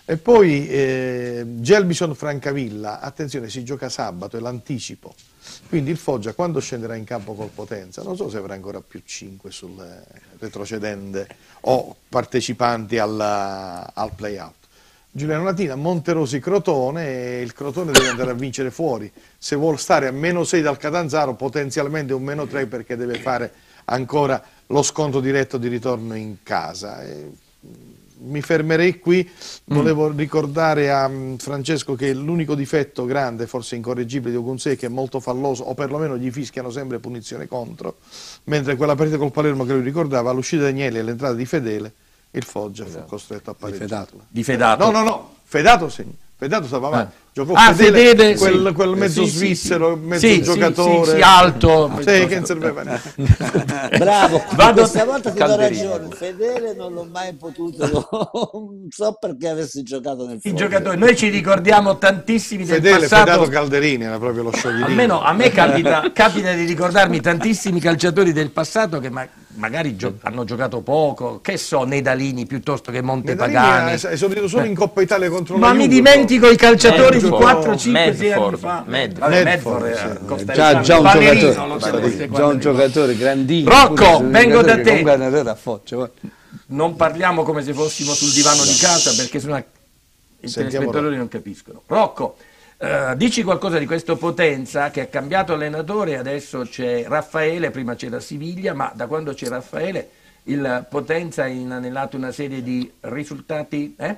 E poi eh, Gelbison Francavilla, attenzione, si gioca sabato, è l'anticipo, quindi il Foggia quando scenderà in campo col Potenza, non so se avrà ancora più cinque sul retrocedente o partecipanti alla, al play-out. Giuliano Latina, Monterosi Crotone, e il Crotone deve andare a vincere fuori, se vuol stare a meno sei dal Catanzaro potenzialmente un meno tre perché deve fare ancora lo scontro diretto di ritorno in casa. E mi fermerei qui, volevo mm. ricordare a um, Francesco che l'unico difetto grande, forse incorreggibile di Ogunsè è che è molto falloso, o perlomeno gli fischiano sempre punizione contro, mentre quella partita col Palermo che lui ricordava, all'uscita di Agnelli e all'entrata di Fedele, il Foggia fu costretto a pareggiare. Di Fedato? No, no, no, Fedato segna. Fedato stava avanti, ah. giocò ah, Fedele, Fedele, quel, sì. quel mezzo sì, svizzero, sì, mezzo sì, giocatore, sì, sì, alto, sì, che non serveva niente. Bravo, Vado... questa volta ti do Calderino. ragione, Fedele non l'ho mai potuto, non so perché avessi giocato nel I giocatori, noi ci ricordiamo tantissimi del Fedele, passato. Fedato Calderini era proprio lo scioglierino. Almeno a me capita, capita di ricordarmi tantissimi calciatori del passato che ma, magari gio hanno giocato poco, che so, Nedalini piuttosto che Montepagani. È esordito solo in Coppa Italia contro ma la mi Juve, dimentico i calciatori Medford, di quattro, cinque, sei anni Medford, fa. Medford. Vabbè, Medford, Medford, sì. Già, già un Ballerino, giocatore, già un giocatore grandino. Rocco, vengo da te. A Foggia, non parliamo come se fossimo sul divano di casa perché sennò i telespettatori non capiscono. Rocco, eh, dici qualcosa di questo Potenza che ha cambiato allenatore, adesso c'è Raffaele, prima c'era Siviglia, ma da quando c'è Raffaele il Potenza ha inanellato una serie di risultati. Eh?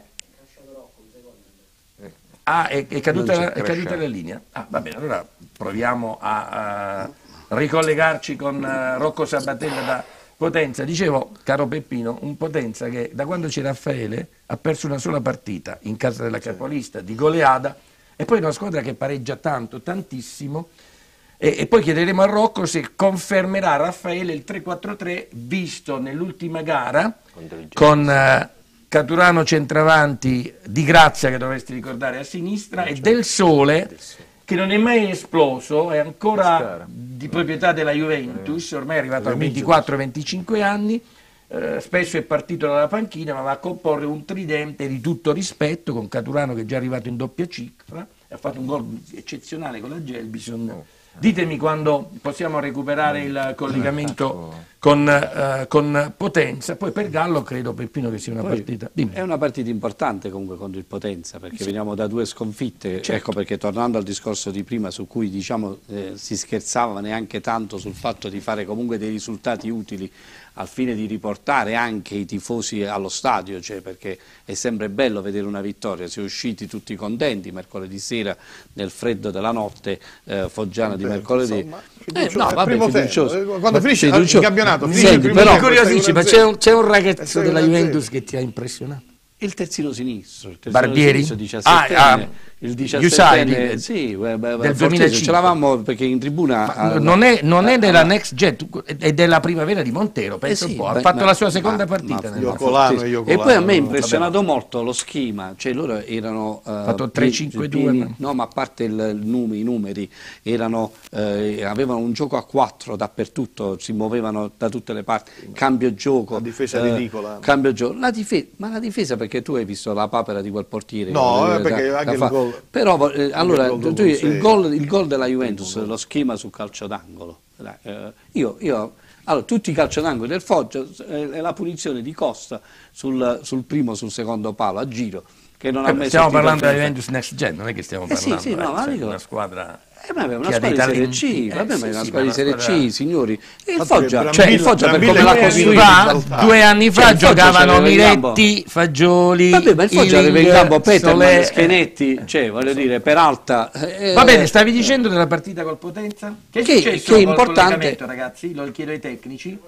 Ah, è, è, caduta la, è caduta la linea? Ah, va bene, allora proviamo a, a ricollegarci con uh, Rocco Sabatella da Potenza. Dicevo, caro Peppino, un Potenza che da quando c'è Raffaele ha perso una sola partita in casa della capolista di goleada e poi una squadra che pareggia tanto, tantissimo e, e poi chiederemo a Rocco se confermerà Raffaele il tre quattro tre visto nell'ultima gara con uh, Caturano centravanti, Di Grazia che dovresti ricordare a sinistra e Del Sole che non è mai esploso, è ancora di proprietà della Juventus, ormai è arrivato a ventiquattro venticinque anni, eh, spesso è partito dalla panchina ma va a comporre un tridente di tutto rispetto con Caturano che è già arrivato in doppia cifra, ha fatto un gol eccezionale con la Gelbison. Ditemi quando possiamo recuperare il collegamento con, uh, con Potenza, poi per Gallo credo Peppino che sia una poi partita. Dimmi. È una partita importante comunque contro il Potenza perché sì. veniamo da due sconfitte, certo. Ecco perché tornando al discorso di prima su cui diciamo eh, si scherzava neanche tanto sul fatto di fare comunque dei risultati utili al fine di riportare anche i tifosi allo stadio, cioè perché è sempre bello vedere una vittoria, si è usciti tutti contenti mercoledì sera nel freddo della notte eh, foggiana di mercoledì. Insomma, eh, no, vabbè, fiducioso. Quando finisce fiducioso. il campionato, finisce Senti, il primo però, incuriosisci, ma c'è un, c'è un ragazzo della Juventus che ti ha impressionato? Il terzino sinistro, il terzino Barbieri? Sinistro, diciassettenne, ah, ah, il diciassettenne, Usai, sì, beh, beh, del duemilacinque. Ce l'avamo perché in tribuna alla, non è, non è della Next Gen, è della primavera di Montero, penso eh sì, un po', ha beh, fatto ma, la sua seconda ma, partita. Ma, Iocolano, sì. Iocolano, e poi a me ha impressionato vabbè. molto lo schema, cioè loro erano uh, fatto tre cinque due, pieni, ma... no, ma a parte il, il numeri, i numeri erano, eh, avevano un gioco a quattro dappertutto, si muovevano da tutte le parti, cambio gioco, la difesa eh, ridicola, cambio gioco, la difesa, ma la difesa perché tu hai visto la papera di quel portiere. No, eh, perché da, anche da il gol. Però eh, allora il gol, tu, il, sì. gol, il gol della Juventus, lo schema sul calcio d'angolo. Eh, io, io allora, tutti i calcio d'angolo del Foggia è eh, la punizione di Costa sul, sul primo, sul secondo palo a giro. Che non eh, ha mai stiamo parlando della Juventus Next Gen, non è che stiamo eh, parlando sì, sì, no, eh, ma cioè, dico, una squadra. Eh, ma è una che squadra di Serie talenti. C, vabbè, eh, ma è una sì, squadra di sì, Serie squadra... C, signori. E il Infatti, Foggia, cioè il Foggia per come l'ha costruito. Fa, due anni fa cioè, giocavano Miretti, Fagioli, vabbè, ma il Foggia aveva in campo Peterman, Solé... Schenetti, cioè voglio dire, Peralta. Eh, Va bene, stavi dicendo della partita col Potenza? Che è che, successo che è col importante, ragazzi? Lo chiedo ai tecnici.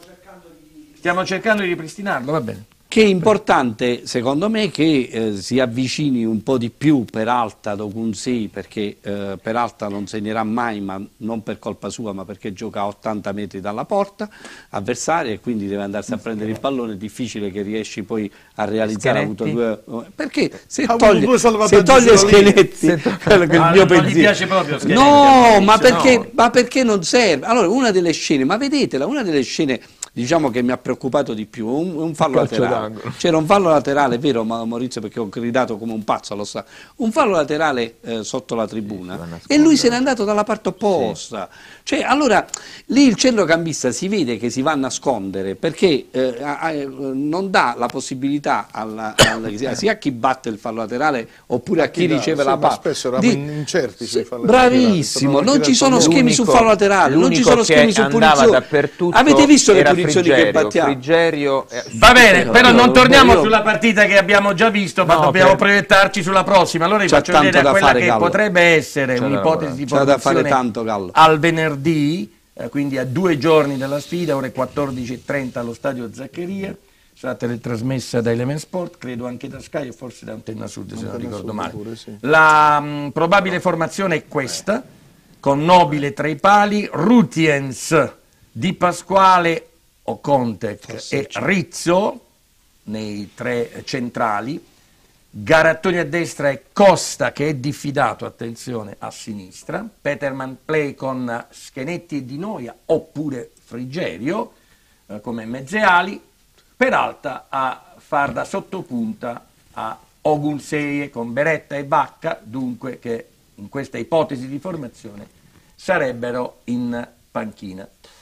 Stiamo cercando di ripristinarlo, va bene. Che è importante secondo me che eh, si avvicini un po' di più Peralta ad Ogunsì, perché eh, Peralta non segnerà mai, ma non per colpa sua, ma perché gioca a ottanta metri dalla porta avversaria e quindi deve andarsi a prendere il pallone. È difficile che riesci poi a realizzare. Ha avuto due, perché se ha toglie, se toglie Schenetti, quello che ah, il mio non pensiero. gli piace proprio no, ma perché, perché, no. ma perché non serve? Allora, una delle scene, ma vedetela, una delle scene diciamo che mi ha preoccupato di più, un, un fallo laterale. C'era un fallo laterale, è vero Maurizio, perché ho gridato come un pazzo allo stadio, un fallo laterale eh, sotto la tribuna e lui se n'è andato dalla parte opposta. Sì. Cioè, allora lì il centrocampista si vede che si va a nascondere perché eh, eh, non dà la possibilità alla, alla, sia a chi batte il fallo laterale oppure a chi, chi riceve sì, la palla. Spesso eravamo di... incerti sui falli bravissimo, non ci sono schemi sul fallo laterale, non ci sono schemi su punizioni. Avete visto le punizioni che battiamo? Frigerio, eh, Va bene, però, però non torniamo io... sulla partita che abbiamo già visto, ma no, dobbiamo per... proiettarci sulla prossima. Allora vi faccio vedere quella fare, che Gallo. potrebbe essere un'ipotesi di formazione al venerdì, eh, quindi a due giorni dalla sfida, ore quattordici e trenta allo stadio Zaccheria. Sarà teletrasmessa da Element Sport, credo anche da Sky e forse da Antenna Sud, se non ricordo male. Pure, sì. La mh, probabile formazione è questa, con Nobile tra i pali, Rutiens, Di Pasquale, Ocontec e Rizzo nei tre centrali, Garattoni a destra e Costa che è diffidato, attenzione, a sinistra, Peterman play con Schenetti e Di Noia oppure Frigerio eh, come mezze ali, Peralta a far da sottopunta a Ogunseie con Beretta e Vacca, dunque che in questa ipotesi di formazione sarebbero in panchina.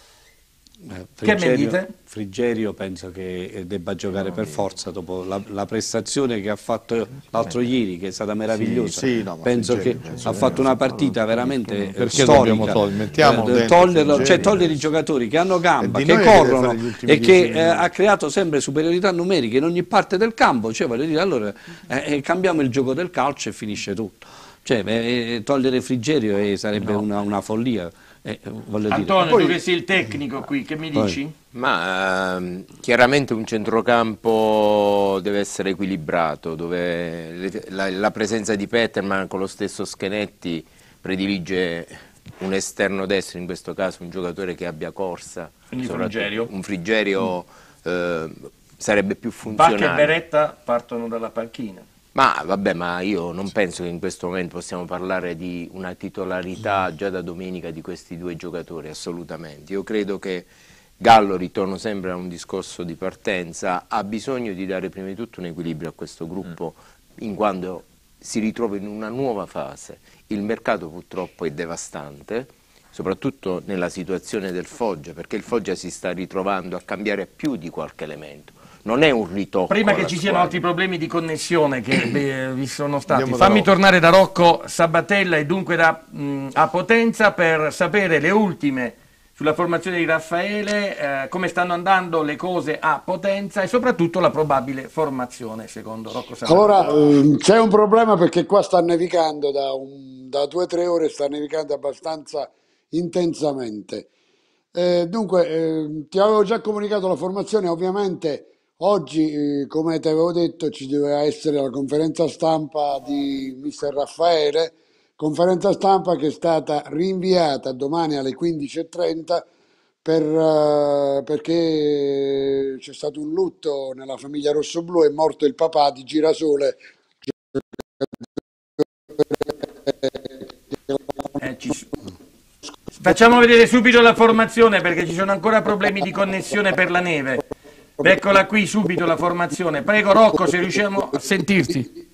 Eh, Frigerio, che mi dite? Frigerio penso che debba giocare per forza dopo la, la prestazione che ha fatto l'altro ieri, che è stata meravigliosa. Sì, sì, no, penso Frigerio, che penso ha fatto una partita veramente perché storica. Mettiamo eh, toglierlo, cioè togliere i giocatori che hanno gamba, che corrono e che eh, ha creato sempre superiorità numeriche in ogni parte del campo. Cioè, voglio dire, allora eh, cambiamo il gioco del calcio e finisce tutto. Cioè, eh, togliere Frigerio eh, sarebbe no. una, una follia. Eh, Antonio, poi, tu che sei il tecnico qui, che mi dici? Poi. Ma uh, chiaramente un centrocampo deve essere equilibrato, dove le, la, la presenza di Peterman con lo stesso Schenetti predilige un esterno destro, in questo caso un giocatore che abbia corsa. Quindi Frigerio? Un Frigerio mm. uh, sarebbe più funzionale. Vacca e Beretta partono dalla panchina. Ma vabbè, ma io non penso che in questo momento possiamo parlare di una titolarità già da domenica di questi due giocatori, assolutamente. Io credo che Gallo, ritorno sempre a un discorso di partenza, ha bisogno di dare prima di tutto un equilibrio a questo gruppo, in quanto si ritrova in una nuova fase. Il mercato purtroppo è devastante, soprattutto nella situazione del Foggia, perché il Foggia si sta ritrovando a cambiare più di qualche elemento. Non è un ritocco. Prima che ci squadra. siano altri problemi di connessione che beh, vi sono stati, Andiamo fammi tornare da Rocco Sabatella e dunque da, mh, a Potenza per sapere le ultime sulla formazione di Raffaele, eh, come stanno andando le cose a Potenza e soprattutto la probabile formazione secondo Rocco Sabatella. Allora ehm, c'è un problema perché qua sta nevicando da, un, da due o tre ore, sta nevicando abbastanza intensamente. Eh, dunque eh, ti avevo già comunicato la formazione, ovviamente. Oggi, eh, come ti avevo detto, ci doveva essere la conferenza stampa di mister Raffaele, conferenza stampa che è stata rinviata domani alle quindici e trenta per, uh, perché c'è stato un lutto nella famiglia rossoblù, è morto il papà di Girasole. Eh, ci... Facciamo vedere subito la formazione perché ci sono ancora problemi di connessione per la neve. Eccola qui subito la formazione. Prego Rocco, se riusciamo a sentirti.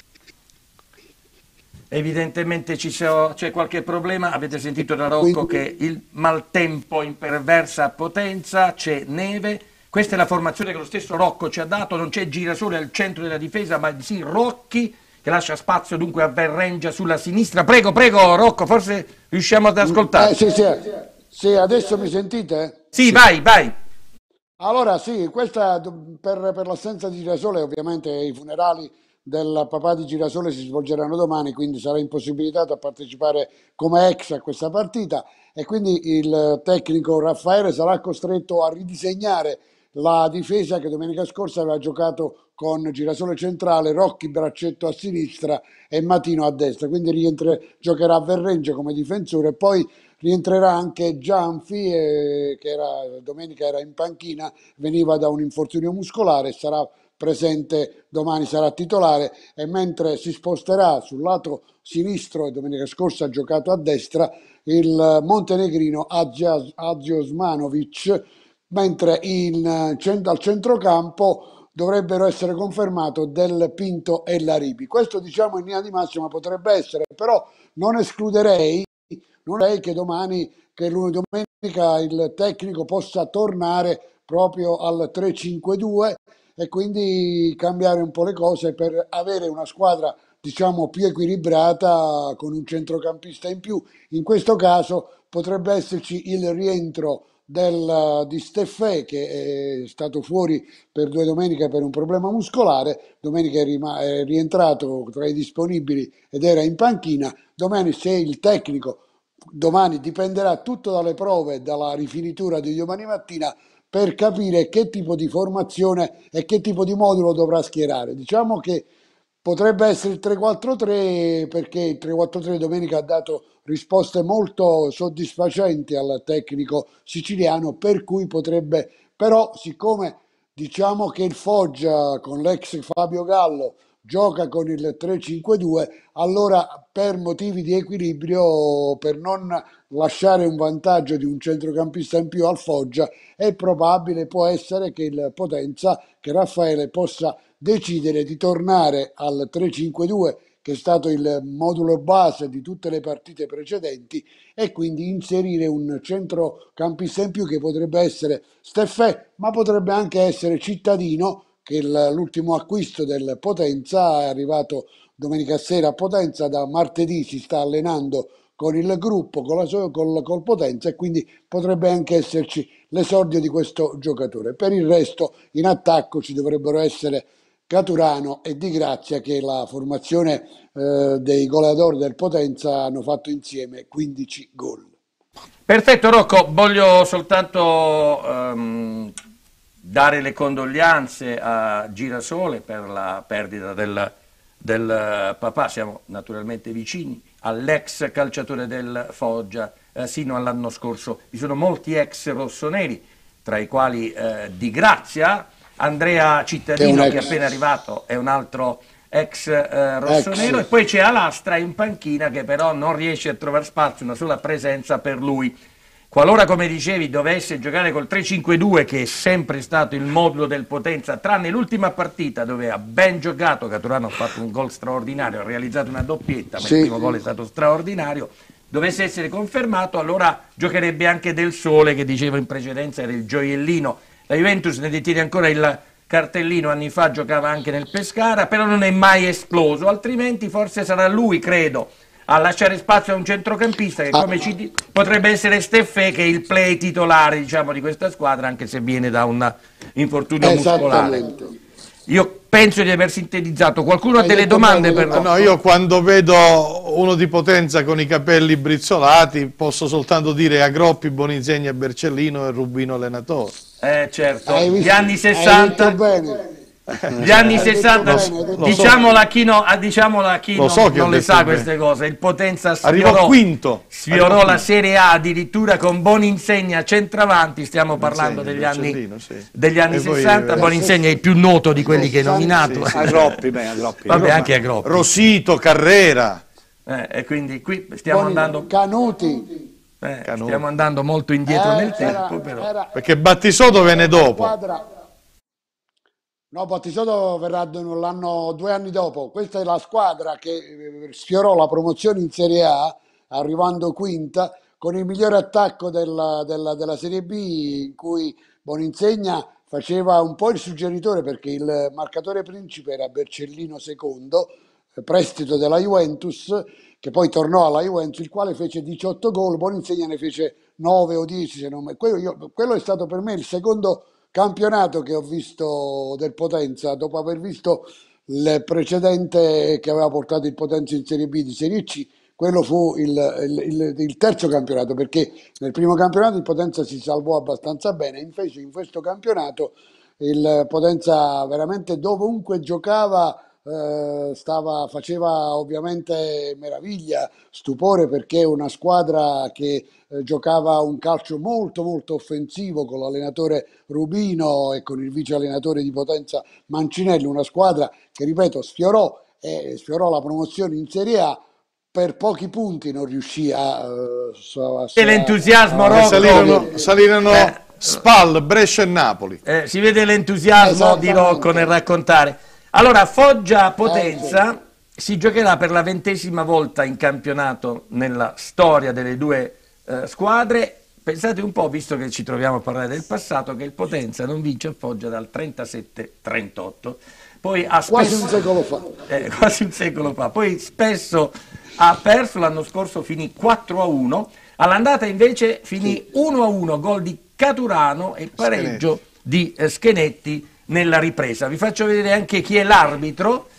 Evidentemente c'è qualche problema, avete sentito da Rocco che il maltempo imperversa a Potenza, c'è neve. Questa è la formazione che lo stesso Rocco ci ha dato, non c'è Girasole al centro della difesa, ma sì Rocchi che lascia spazio dunque a Verrengia sulla sinistra. Prego, prego Rocco, forse riusciamo ad ascoltare. Eh, sì, sì, sì, adesso mi sentite? Sì, sì. vai, vai. Allora sì, questa per, per l'assenza di Girasole, ovviamente i funerali del papà di Girasole si svolgeranno domani, quindi sarà impossibilitato a partecipare come ex a questa partita e quindi il tecnico Raffaele sarà costretto a ridisegnare la difesa che domenica scorsa aveva giocato con Girasole centrale, Rocchi braccetto a sinistra e Matino a destra, quindi rientre, giocherà a Verrengia come difensore e poi rientrerà anche Gianfi eh, che era, domenica era in panchina, veniva da un infortunio muscolare, sarà presente domani, sarà titolare e mentre si sposterà sul lato sinistro e domenica scorsa ha giocato a destra il montenegrino Adzia Osmanovic mentre in, al centrocampo dovrebbero essere confermato Del Pinto e Laribi. Questo diciamo in linea di massima potrebbe essere, però non escluderei, non è che domani, che domenica il tecnico possa tornare proprio al tre cinque due e quindi cambiare un po' le cose per avere una squadra diciamo più equilibrata con un centrocampista in più. In questo caso potrebbe esserci il rientro del, di Steffè, che è stato fuori per due domeniche per un problema muscolare. Domenica è, rima- è rientrato tra i disponibili ed era in panchina. Domani, se il tecnico, domani dipenderà tutto dalle prove e dalla rifinitura di domani mattina per capire che tipo di formazione e che tipo di modulo dovrà schierare. Diciamo che potrebbe essere il tre quattro tre, perché il tre quattro tre domenica ha dato risposte molto soddisfacenti al tecnico siciliano, per cui potrebbe, però siccome diciamo che il Foggia con l'ex Fabio Gallo gioca con il tre cinque due, allora per motivi di equilibrio, per non lasciare un vantaggio di un centrocampista in più al Foggia, è probabile, può essere che il Potenza, che Raffaele possa decidere di tornare al tre cinque due, che è stato il modulo base di tutte le partite precedenti, e quindi inserire un centrocampista in più che potrebbe essere Steffè, ma potrebbe anche essere Cittadino, che l'ultimo acquisto del Potenza è arrivato domenica sera a Potenza, da martedì si sta allenando con il gruppo, con la sua, col, col Potenza, e quindi potrebbe anche esserci l'esordio di questo giocatore. Per il resto in attacco ci dovrebbero essere Caturano e Di Grazia, che la formazione eh, dei goleador del Potenza hanno fatto insieme quindici gol. Perfetto Rocco, voglio soltanto um, dare le condoglianze a Girasole per la perdita del, del papà. Siamo naturalmente vicini all'ex calciatore del Foggia eh, sino all'anno scorso. Vi sono molti ex rossoneri, tra i quali eh, Di Grazia. Andrea Cittadino, che, che è appena arrivato, è un altro ex eh, rossonero, ex. E poi c'è Alastra in panchina, che però non riesce a trovare spazio, una sola presenza per lui. Qualora, come dicevi, dovesse giocare col tre cinque due, che è sempre stato il modulo del Potenza, tranne l'ultima partita dove ha ben giocato, Caturano ha fatto un gol straordinario, ha realizzato una doppietta, ma sì, il primo gol è stato straordinario, dovesse essere confermato, allora giocherebbe anche Del Sole, che dicevo in precedenza era il gioiellino. La Juventus ne detiene ancora il cartellino, anni fa giocava anche nel Pescara, però non è mai esploso, altrimenti forse sarà lui, credo, a lasciare spazio a un centrocampista che, come ci di- potrebbe essere Steffè, che è il play titolare, diciamo, di questa squadra, anche se viene da un infortunio muscolare. Io penso di aver sintetizzato. Qualcuno ha delle domande per no, io quando vedo uno di Potenza con i capelli brizzolati posso soltanto dire a Groppi, Boninsegna, Bercellino e Rubino allenatore. Eh certo, gli anni sessanta, gli anni sessanta, diciamola a chi, no, diciamola a chi non, so non le sa queste cose. Il Potenza sfiorò, quinto. sfiorò la Serie A addirittura con Boninsegna centravanti, stiamo parlando degli anni, sì. degli anni sessanta, poi, Boninsegna è il più noto di quelli che hai nominato. Sì, sì. Agroppi, beh, Agroppi. Vabbè, anche Agroppi. Rosito, Carrera. Eh, e quindi qui stiamo Boni, andando... Canuti. Eh, stiamo andando molto indietro eh, nel tempo, era, però. Era, perché Battisoto venne dopo. Squadra... No, Battisoto verrà l'anno, due anni dopo. Questa è la squadra che sfiorò la promozione in Serie A, arrivando quinta, con il migliore attacco della, della, della Serie B, in cui Boninsegna faceva un po' il suggeritore, perché il marcatore principe era Bercellino secondo, prestito della Juventus, che poi tornò alla Juventus, il quale fece diciotto gol, Boninsegna ne fece nove o dieci, se non me... quello, io, quello è stato per me il secondo campionato che ho visto del Potenza, dopo aver visto il precedente che aveva portato il Potenza in Serie B di Serie C. Quello fu il, il, il, il terzo campionato, perché nel primo campionato il Potenza si salvò abbastanza bene, invece in questo campionato il Potenza veramente dovunque giocava eh, stava, faceva ovviamente meraviglia, stupore, perché è una squadra che eh, giocava un calcio molto molto offensivo con l'allenatore Rubino e con il vice allenatore di Potenza Mancinelli, una squadra che, ripeto, sfiorò, eh, sfiorò la promozione in Serie A. Per pochi punti non riuscì a... Uh, a e l'entusiasmo, a, Rocco. Salirono, salirono, eh, Spal, Brescia e Napoli. Eh, si vede l'entusiasmo di Rocco nel raccontare. Allora, Foggia-Potenza Eh, si giocherà per la ventesima volta in campionato nella storia delle due eh, squadre. Pensate un po', visto che ci troviamo a parlare del passato, che il Potenza non vince a Foggia dal trentasette trentotto. Poi ha spesso, quasi un secolo fa. Eh, quasi un secolo fa. Poi spesso ha perso, l'anno scorso finì quattro a uno, all'andata invece finì uno a uno, gol di Caturano e pareggio di eh, Schenetti nella ripresa. Vi faccio vedere anche chi è l'arbitro.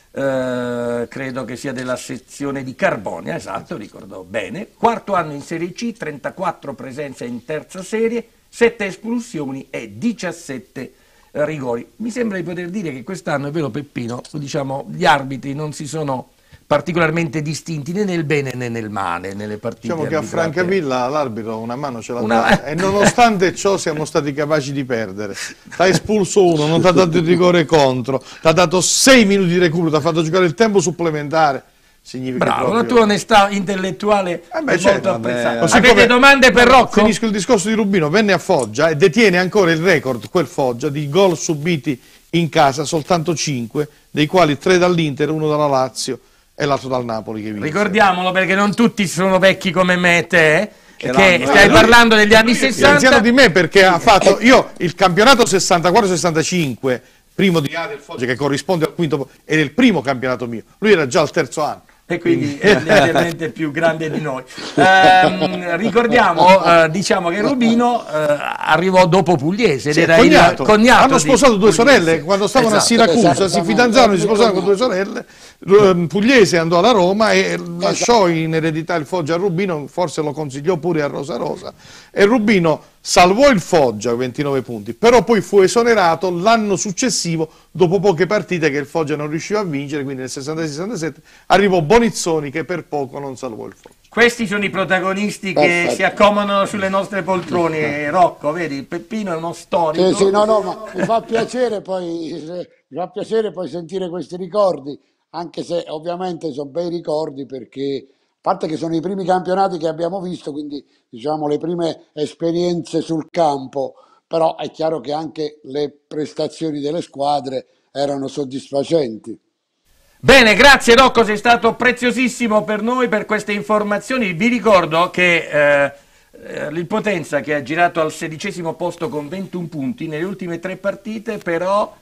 Uh, credo che sia della sezione di Carbonia, esatto, ricordo bene. Quarto anno in Serie C, trentaquattro presenze in terza serie, sette espulsioni e diciassette uh, rigori. Mi sembra di poter dire che quest'anno, è vero Peppino, diciamo, gli arbitri non si sono particolarmente distinti né nel bene né nel male nelle partite. Diciamo che a arbitrate. Francavilla l'arbitro una mano ce l'ha Una- data e nonostante ciò siamo stati capaci di perdere. Ti ha espulso uno, non ti ha dato il rigore contro, ti ha dato sei minuti di recupero, ti ha fatto giocare il tempo supplementare. Significa Bravo, proprio... la tua onestà intellettuale Eh beh, è certo, molto apprezzata. Così Avete come- domande per Rocco? Finisco il discorso di Rubino, venne a Foggia e detiene ancora il record, quel Foggia, di gol subiti in casa, soltanto cinque, dei quali tre dall'Inter, uno dalla Lazio e l'altro dal Napoli che vinse. Ricordiamolo perché non tutti sono vecchi come me e te, che, l'hanno- stai Eh, lui- parlando degli anni È sessanta. anziano di me perché ha fatto io il campionato sessantaquattro sessantacinque, primo di A del Foggia, che corrisponde al quinto, era il primo campionato mio, lui era già al terzo anno. E quindi è leggermente più grande di noi. Ehm, ricordiamo, eh, diciamo che Rubino eh, arrivò dopo Pugliese ed Sì, era cognato. il cognato. Hanno di sposato due Pugliese. sorelle quando stavano Esatto. a Siracusa, si Esattamente. fidanzarono, si sposarono con due sorelle. Ru- Pugliese andò alla Roma e lasciò in eredità il Foggia a Rubino, forse lo consigliò pure a Rosa Rosa, e Rubino salvò il Foggia ventinove punti, però poi fu esonerato l'anno successivo dopo poche partite che il Foggia non riusciva a vincere, quindi nel sessantasei sessantasette arrivò Bonizzoni che per poco non salvò il Foggia. Questi sono i protagonisti che Perfetto. si accomodano sulle nostre poltrone. Rocco, vedi, Peppino è uno storico. Sì, sì, no, no, ma mi fa piacere poi, mi fa piacere poi sentire questi ricordi, anche se ovviamente sono bei ricordi perché, a parte che sono i primi campionati che abbiamo visto, quindi diciamo le prime esperienze sul campo, però è chiaro che anche le prestazioni delle squadre erano soddisfacenti. Bene, grazie Rocco, sei stato preziosissimo per noi, per queste informazioni. Vi ricordo che eh, eh, il Potenza, che ha girato al sedicesimo posto con ventuno punti, nelle ultime tre partite però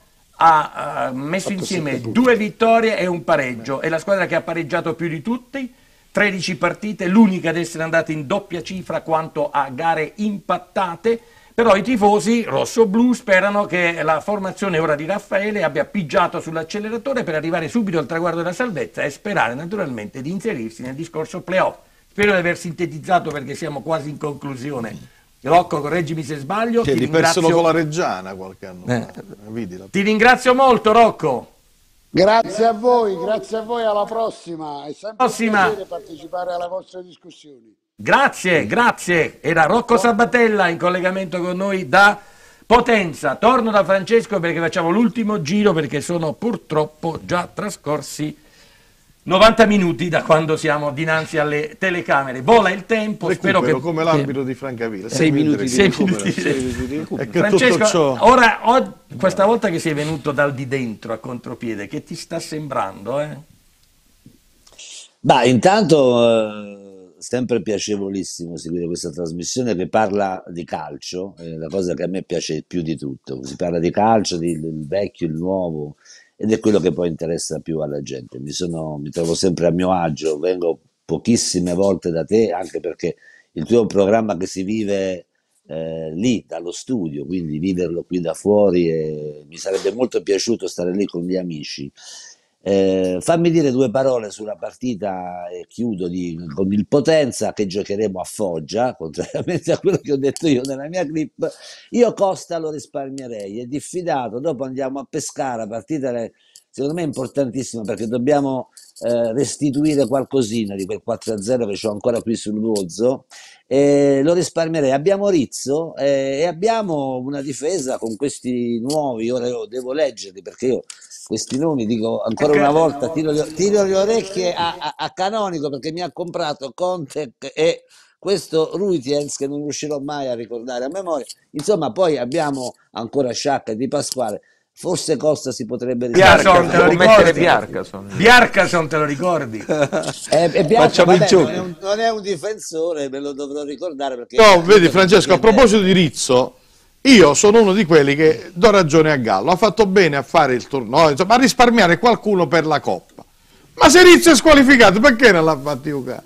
ha eh, messo insieme due vittorie e un pareggio. È la squadra che ha pareggiato più di tutti, tredici partite, l'unica ad essere andata in doppia cifra quanto a gare impattate. Però i tifosi rosso-blu sperano che la formazione ora di Raffaele abbia pigiato sull'acceleratore per arrivare subito al traguardo della salvezza e sperare naturalmente di inserirsi nel discorso playoff. Spero di aver sintetizzato perché siamo quasi in conclusione. Rocco, correggimi se sbaglio. Che ti li persero ringrazio- con la Reggiana qualche anno fa. Eh. Vedi la- Ti ringrazio molto Rocco. Grazie a voi, grazie a voi, alla prossima, è sempre Prossima. un piacere partecipare alle vostre discussioni. Grazie, grazie. Era Rocco Sabatella in collegamento con noi da Potenza. Torno da Francesco perché facciamo l'ultimo giro perché sono purtroppo già trascorsi novanta minuti da quando siamo dinanzi alle telecamere. Vola il tempo, spero Recupero, che come l'arbitro di Francavilla. Sei minuti, sei minuti. E che Francesco, tutto ciò... ora o- questa volta che sei venuto dal di dentro a contropiede, che ti sta sembrando, eh? Bah, intanto eh, sempre piacevolissimo seguire questa trasmissione che parla di calcio, è la cosa che a me piace più di tutto. Si parla di calcio, di- del vecchio, il nuovo, ed è quello che poi interessa più alla gente. Mi sono, mi trovo sempre a mio agio, vengo pochissime volte da te, anche perché il tuo è un programma che si vive eh, lì, dallo studio, quindi viverlo qui da fuori, e mi sarebbe molto piaciuto stare lì con gli amici. Eh, fammi dire due parole sulla partita e chiudo di- con il Potenza che giocheremo a Foggia, contrariamente a quello che ho detto io nella mia clip. Io Costa lo risparmierei, è diffidato, dopo andiamo a Pescara, partita le- secondo me è importantissima perché dobbiamo eh, restituire qualcosina di quel quattro a zero che ho ancora qui sul Luozzo. Eh, lo risparmierei. Abbiamo Rizzo eh, e abbiamo una difesa con questi nuovi, ora io devo leggerli perché io questi nomi dico ancora una volta, tiro le, tiro le orecchie a, a- a Canonico perché mi ha comprato Conte e questo Ruitiens che non riuscirò mai a ricordare a memoria. Insomma, poi abbiamo ancora Sciacca di Pasquale. Forse Costa si potrebbe Biarcason, te lo ricordi? Biarcason. Biarcason, te lo ricordi? Eh, e Biarca, vabbè, non, è un, non è un difensore, me lo dovrò ricordare perché... No, vedi Francesco, a proposito di Rizzo, io sono uno di quelli che do ragione a Gallo, ha fatto bene a fare il turno, insomma, a risparmiare qualcuno per la Coppa. Ma se Rizzo è squalificato, perché non l'ha fatto giocare?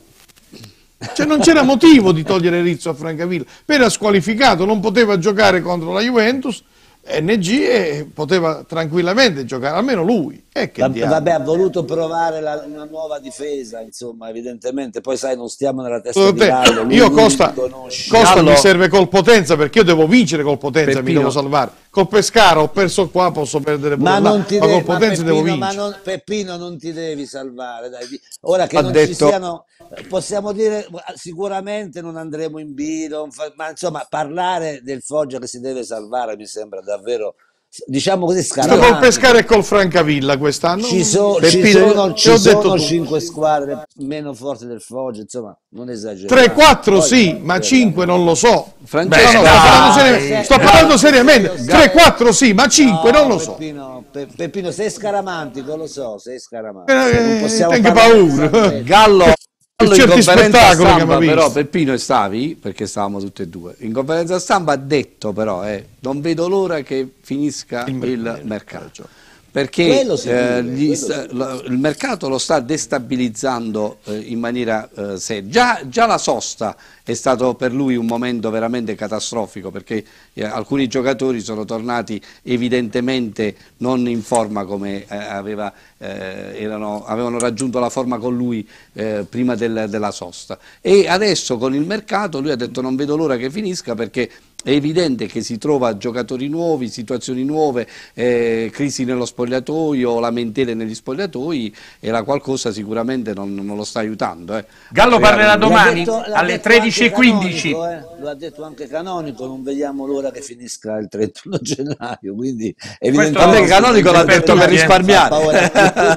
Cioè non c'era motivo di togliere Rizzo a Francavilla, era squalificato, non poteva giocare contro la Juventus, N G, e poteva tranquillamente giocare, almeno lui. Eh, che vabbè, vabbè, ha voluto provare la, una nuova difesa, insomma, evidentemente, poi sai, non stiamo nella testa di Gallo. Lui, io lui Costa, Costa Gallo, mi serve col Potenza, perché io devo vincere col Potenza, Peppino, mi devo salvare. Col Pescara ho perso qua, posso perdere pure ma là, non ti ma devi, col Potenza ma Peppino, devo ma vincere. non, Peppino non ti devi salvare, dai. Ora che ha non detto... ci siano, possiamo dire, sicuramente non andremo in B, non fa, ma insomma parlare del Foggia che si deve salvare mi sembra davvero, diciamo così, scaramantico. Col Pescara e col Francavilla quest'anno ci, so, ci sono, ci sono cinque squadre meno forti del Foggia, insomma non esagerare. tre quattro sì, ma cinque non lo so. Francesco, no, no, sto parlando, seri sto parlando seriamente. tre quattro sì, ma cinque no, non lo so. Peppino, Pe Peppino, sei scaramantico, lo so, sei scaramantico. Eh, non possiamo anche paura. Gallo, Gallo in conferenza stampa, che però Peppino e stavi, perché stavamo tutti e due, in conferenza stampa ha detto però, eh, non vedo l'ora che finisca il, il mercato. Perché eh, gli, lo, il mercato lo sta destabilizzando eh, in maniera eh, seria. Già, già la sosta è stato per lui un momento veramente catastrofico, perché eh, alcuni giocatori sono tornati evidentemente non in forma come eh, aveva, eh, erano, avevano raggiunto la forma con lui eh, prima del, della sosta. E adesso con il mercato lui ha detto non vedo l'ora che finisca, perché è evidente che si trova giocatori nuovi, situazioni nuove, eh, crisi nello spogliatoio, lamentele negli spogliatoi, e la qualcosa sicuramente non, non lo sta aiutando. Eh. Gallo parlerà domani detto, alle tredici e quindici. Eh. Lo ha detto anche Canonico, non vediamo l'ora che finisca il trentuno gennaio. Quindi evidentemente Canonico l'ha detto per risparmiare.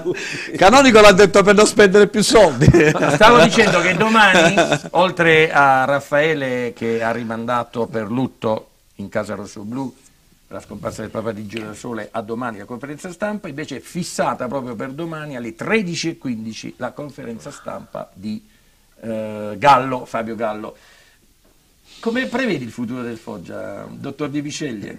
Canonico l'ha detto per non spendere più soldi. Stavo dicendo che domani, oltre a Raffaele che ha rimandato per lutto in casa rossoblu per la scomparsa del papà di Girasole, a domani la conferenza stampa, invece è fissata proprio per domani alle tredici e quindici la conferenza stampa di eh, Gallo, Fabio Gallo. Come prevedi il futuro del Foggia, dottor Di Viceglie?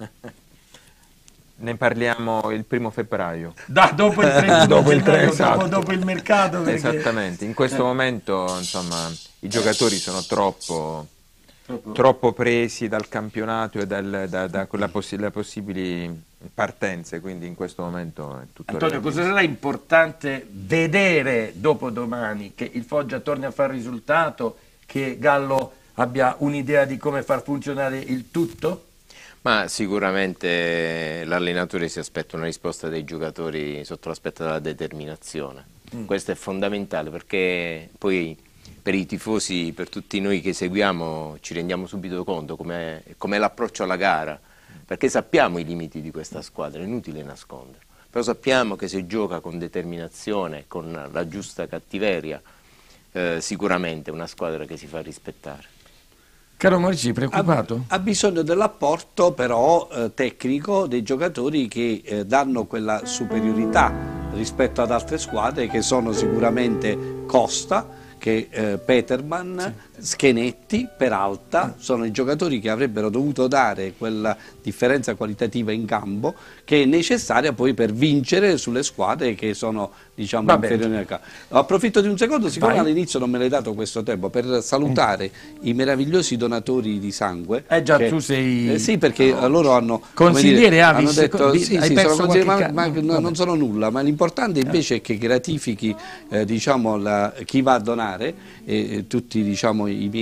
Ne parliamo il primo febbraio. Da, dopo il trentuno dopo, il gennaio, esatto. dopo, dopo il mercato. Perché... Esattamente, in questo eh. momento insomma, i giocatori sono troppo... Troppo. troppo presi dal campionato e dal, da, da quella possi le possibili partenze, quindi in questo momento è tutto Antonio, relativo. cosa sarà importante vedere dopo domani? Che il Foggia torni a fare risultato, che Gallo abbia un'idea di come far funzionare il tutto? Ma sicuramente l'allenatore si aspetta una risposta dai giocatori sotto l'aspetto della determinazione. Mm. Questo è fondamentale, perché poi per i tifosi, per tutti noi che seguiamo, ci rendiamo subito conto com'è com l'approccio alla gara, perché sappiamo i limiti di questa squadra, è inutile nascondere, però sappiamo che se gioca con determinazione, con la giusta cattiveria, eh, sicuramente è una squadra che si fa rispettare. Caro Maurizio, preoccupato? Ha, ha bisogno dell'apporto però eh, tecnico dei giocatori che eh, danno quella superiorità rispetto ad altre squadre, che sono sicuramente Costa, che eh, Peterman, sì. Schenetti, Peralta, sono i giocatori che avrebbero dovuto dare quella differenza qualitativa in campo che è necessaria poi per vincere sulle squadre che sono, diciamo, inferiori nel campo. Approfitto di un secondo, siccome all'inizio non me l'hai dato questo tempo, per salutare mm. i meravigliosi donatori di sangue. Eh già, che, tu sei... Eh, sì, perché no. loro hanno... Consigliere dire, Avis, hanno detto, di, sì, hai sì, perso sono qualche... ma, ma no, non sono nulla, ma l'importante invece eh. è che gratifichi eh, diciamo, la, chi va a donare, e tutti diciamo, i miei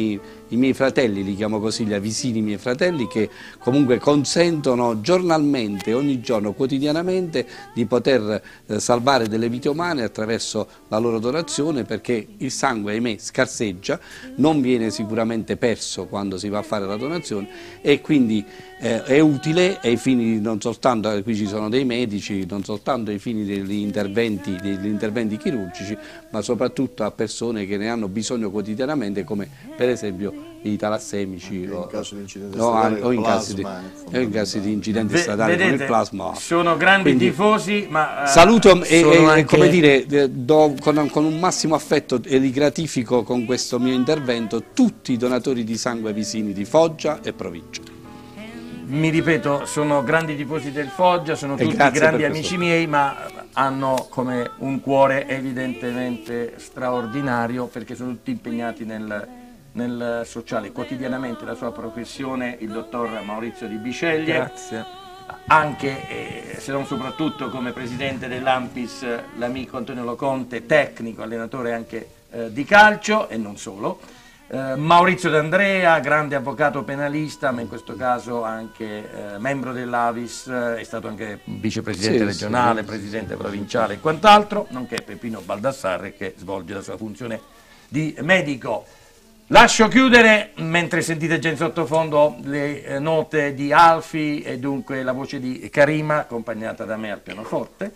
i miei fratelli, li chiamo così, gli avvisini miei fratelli, che comunque consentono giornalmente, ogni giorno, quotidianamente, di poter eh, salvare delle vite umane attraverso la loro donazione, perché il sangue, ahimè, scarseggia, non viene sicuramente perso quando si va a fare la donazione, e quindi eh, è utile ai fini, non soltanto, qui ci sono dei medici, non soltanto ai fini degli interventi, degli interventi chirurgici, ma soprattutto a persone che ne hanno bisogno quotidianamente, come per esempio i talassemici o, o, o in casi di, in casi di incidenti stradali con il plasma. Sono grandi Quindi, tifosi, ma saluto e, e anche... come dire, do con, con un massimo affetto e li gratifico con questo mio intervento tutti i donatori di sangue vicini di Foggia e provincia. Mi ripeto, sono grandi tifosi del Foggia, sono E tutti grandi amici miei, ma hanno come un cuore evidentemente straordinario, perché sono tutti impegnati nel, nel sociale. Quotidianamente la sua professione, il dottor Maurizio Di Biceglie. Grazie. Anche, eh, se non soprattutto, come presidente dell'Ampis, l'amico Antonio Loconte, tecnico, allenatore anche eh, di calcio e non solo. Uh, Maurizio D'Andrea, grande avvocato penalista, ma in questo caso anche uh, membro dell'Avis, uh, è stato anche vicepresidente sì, regionale, sì. presidente provinciale e quant'altro, nonché Peppino Baldassarre, che svolge la sua funzione di medico. Lascio chiudere, mentre sentite già in sottofondo le eh, note di Alfi e dunque la voce di Karima, accompagnata da me al pianoforte.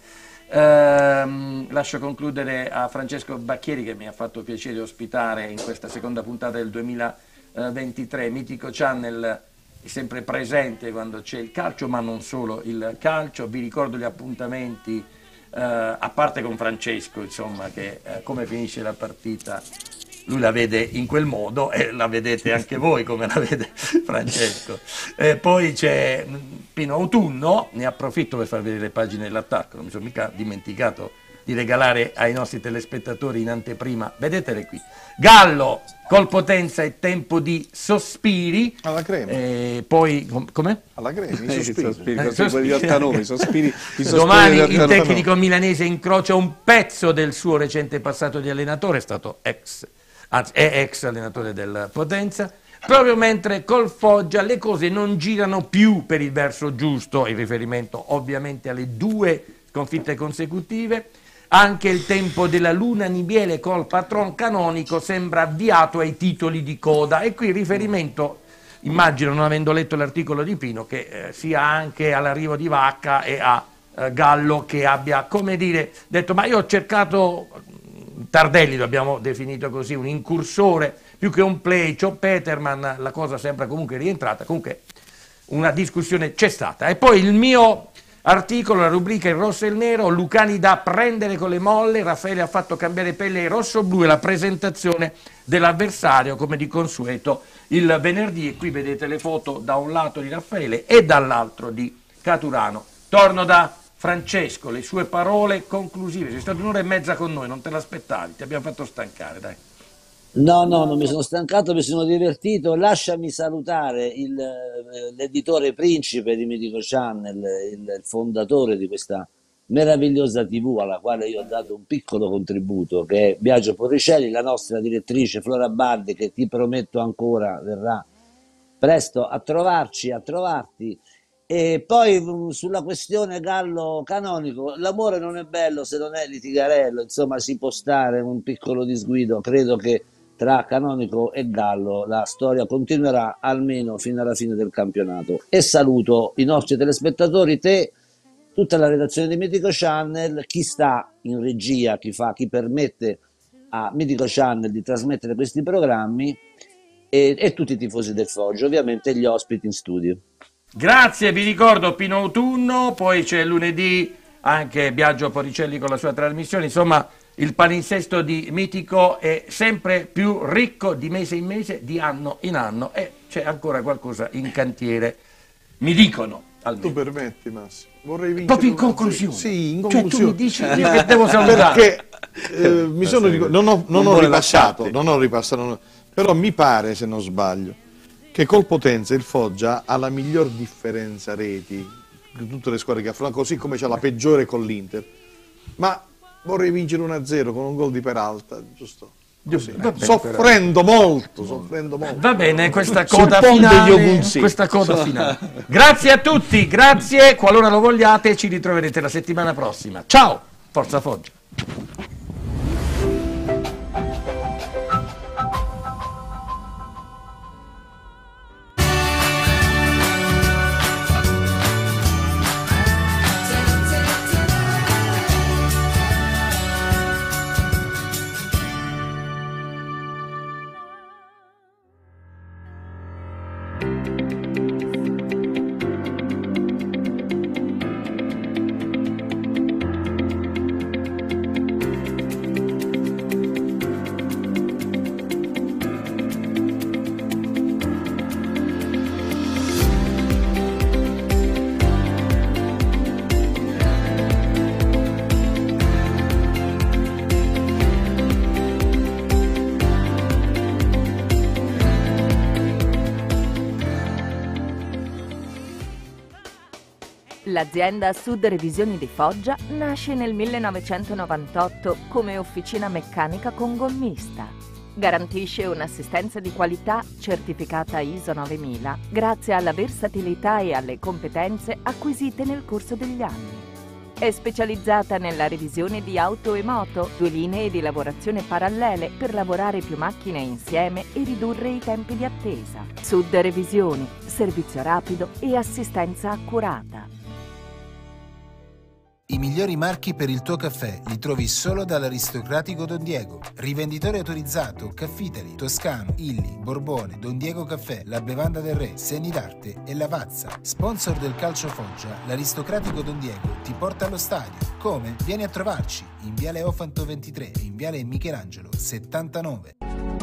Ehm, lascio concludere a Francesco Bacchieri, che mi ha fatto piacere ospitare in questa seconda puntata del duemilaventitré. Mitico Channel è sempre presente quando c'è il calcio, ma non solo il calcio. Vi ricordo gli appuntamenti, eh, a parte con Francesco, insomma, che eh, come finisce la partita lui la vede in quel modo e la vedete anche voi come la vede Francesco. E poi c'è Pino Autunno, ne approfitto per far vedere le pagine dell'attacco, non mi sono mica dimenticato di regalare ai nostri telespettatori in anteprima, vedetele qui. Gallo, col Potenza è tempo di sospiri. Alla crema. E poi, com- com'è? Alla crema, i Eh, i sospiri. sospiri, Eh, così, quelli di ottanove, i sospiri, i sospiri Domani di il ottanove. tecnico milanese incrocia un pezzo del suo recente passato di allenatore, è stato ex, anzi è ex allenatore del Potenza, proprio mentre col Foggia le cose non girano più per il verso giusto, in riferimento ovviamente alle due sconfitte consecutive. Anche il tempo della luna nibiele col patron canonico sembra avviato ai titoli di coda, e qui il riferimento, immagino, non avendo letto l'articolo di Pino, che eh, sia anche all'arrivo di Vacca e a eh, Gallo, che abbia, come dire, detto: ma io ho cercato, Tardelli lo abbiamo definito così, un incursore più che un play, c'ho Peterman, la cosa sembra comunque rientrata. Comunque una discussione c'è stata. E poi il mio articolo, la rubrica Il rosso e il nero, Lucani da prendere con le molle, Raffaele ha fatto cambiare pelle ai rosso-blu, e la presentazione dell'avversario come di consueto il venerdì. E qui vedete le foto da un lato di Raffaele e dall'altro di Caturano. Torno da Francesco, le sue parole conclusive. Sei stato un'ora e mezza con noi, non te l'aspettavi, ti abbiamo fatto stancare, dai. No, no, non mi sono stancato, mi sono divertito. Lasciami salutare il, eh, l'editore principe di Mitico Channel, il, il fondatore di questa meravigliosa tivù alla quale io ho dato un piccolo contributo, che è Biagio Porricelli, la nostra direttrice Flora Bardi, che ti prometto ancora verrà presto a trovarci, a trovarti. E poi mh, sulla questione Gallo canonico, l'amore non è bello se non è litigarello, insomma si può stare un piccolo disguido. Credo che tra Canonico e Gallo la storia continuerà almeno fino alla fine del campionato. E saluto i nostri telespettatori, te, tutta la redazione di Mitico Channel, chi sta in regia, chi fa, chi permette a Mitico Channel di trasmettere questi programmi, e, e tutti i tifosi del Foggia, ovviamente gli ospiti in studio. Grazie, vi ricordo Pino Autunno, poi c'è lunedì anche Biagio Porricelli con la sua trasmissione. Insomma, il palinsesto di Mitico è sempre più ricco di mese in mese, di anno in anno, e c'è ancora qualcosa in cantiere, mi dicono. Almeno. Tu permetti, Massimo, vorrei vincere proprio in conclusione. Sì, in Cioè conclusione. tu mi dici io che devo salutare. Perché eh, mi sono ricor- non ho, non Non ho vuole ripassato, lasciarti. non ho ripassato, non ho- però mi pare, se non sbaglio, che col Potenza il Foggia ha la miglior differenza reti di tutte le squadre che affronta, così come c'ha la peggiore con l'Inter. Ma vorrei vincere uno a zero con un gol di Peralta, giusto? Così, Va bene, soffrendo molto, soffrendo molto. Va bene, questa Sul coda ponte finale, di Ogunzi. questa coda finale. Grazie a tutti, grazie, qualora lo vogliate ci ritroverete la settimana prossima. Ciao, Forza Foggia. L'azienda Sud Revisioni di Foggia nasce nel millenovecentonovantotto come officina meccanica con gommista. Garantisce un'assistenza di qualità certificata I S O novemila grazie alla versatilità e alle competenze acquisite nel corso degli anni. È specializzata nella revisione di auto e moto, due linee di lavorazione parallele per lavorare più macchine insieme e ridurre i tempi di attesa. Sud Revisioni, servizio rapido e assistenza accurata. I migliori marchi per il tuo caffè li trovi solo dall'aristocratico Don Diego. Rivenditore autorizzato Caffitali, Toscano, Illy, Borbone, Don Diego Caffè, La Bevanda del Re, Segni d'Arte e Lavazza. Sponsor del Calcio Foggia, l'aristocratico Don Diego ti porta allo stadio. Come? Vieni a trovarci in Viale Ofanto ventitré e in Viale Michelangelo settantanove.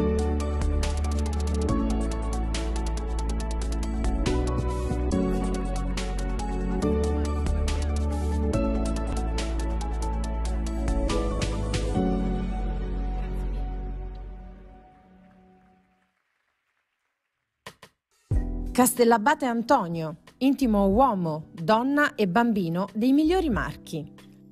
Castellabate Antonio, intimo uomo, donna e bambino dei migliori marchi.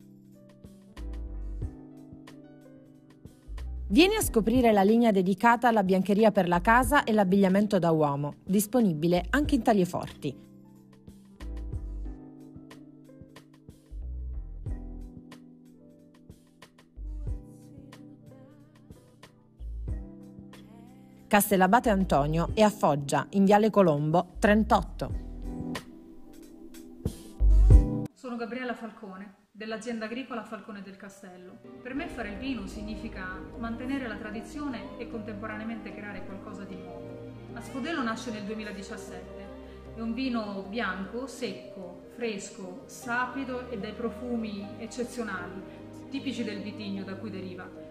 Vieni a scoprire la linea dedicata alla biancheria per la casa e l'abbigliamento da uomo, disponibile anche in taglie forti. Castellabate Antonio è a Foggia, in Viale Colombo trentotto. Sono Gabriella Falcone, dell'azienda agricola Falcone del Castello. Per me fare il vino significa mantenere la tradizione e contemporaneamente creare qualcosa di nuovo. Asfodelo nasce nel duemiladiciassette. È un vino bianco, secco, fresco, sapido e dai profumi eccezionali, tipici del vitigno da cui deriva.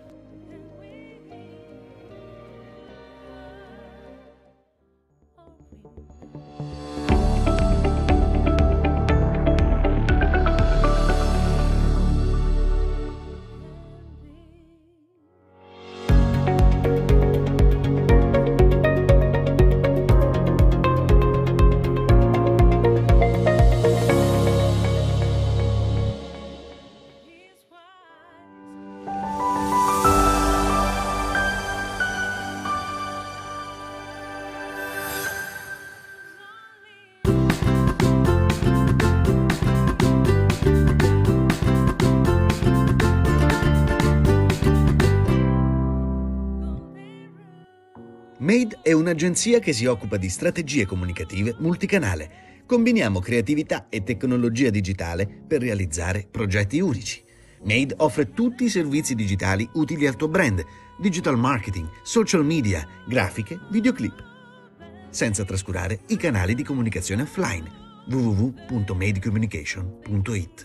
Made è un'agenzia che si occupa di strategie comunicative multicanale. Combiniamo creatività e tecnologia digitale per realizzare progetti unici. Made offre tutti i servizi digitali utili al tuo brand, digital marketing, social media, grafiche, videoclip. Senza trascurare i canali di comunicazione offline. w w w punto made communication punto it.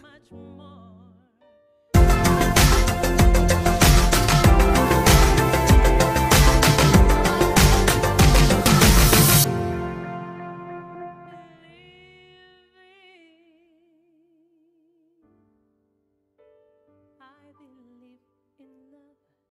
I've been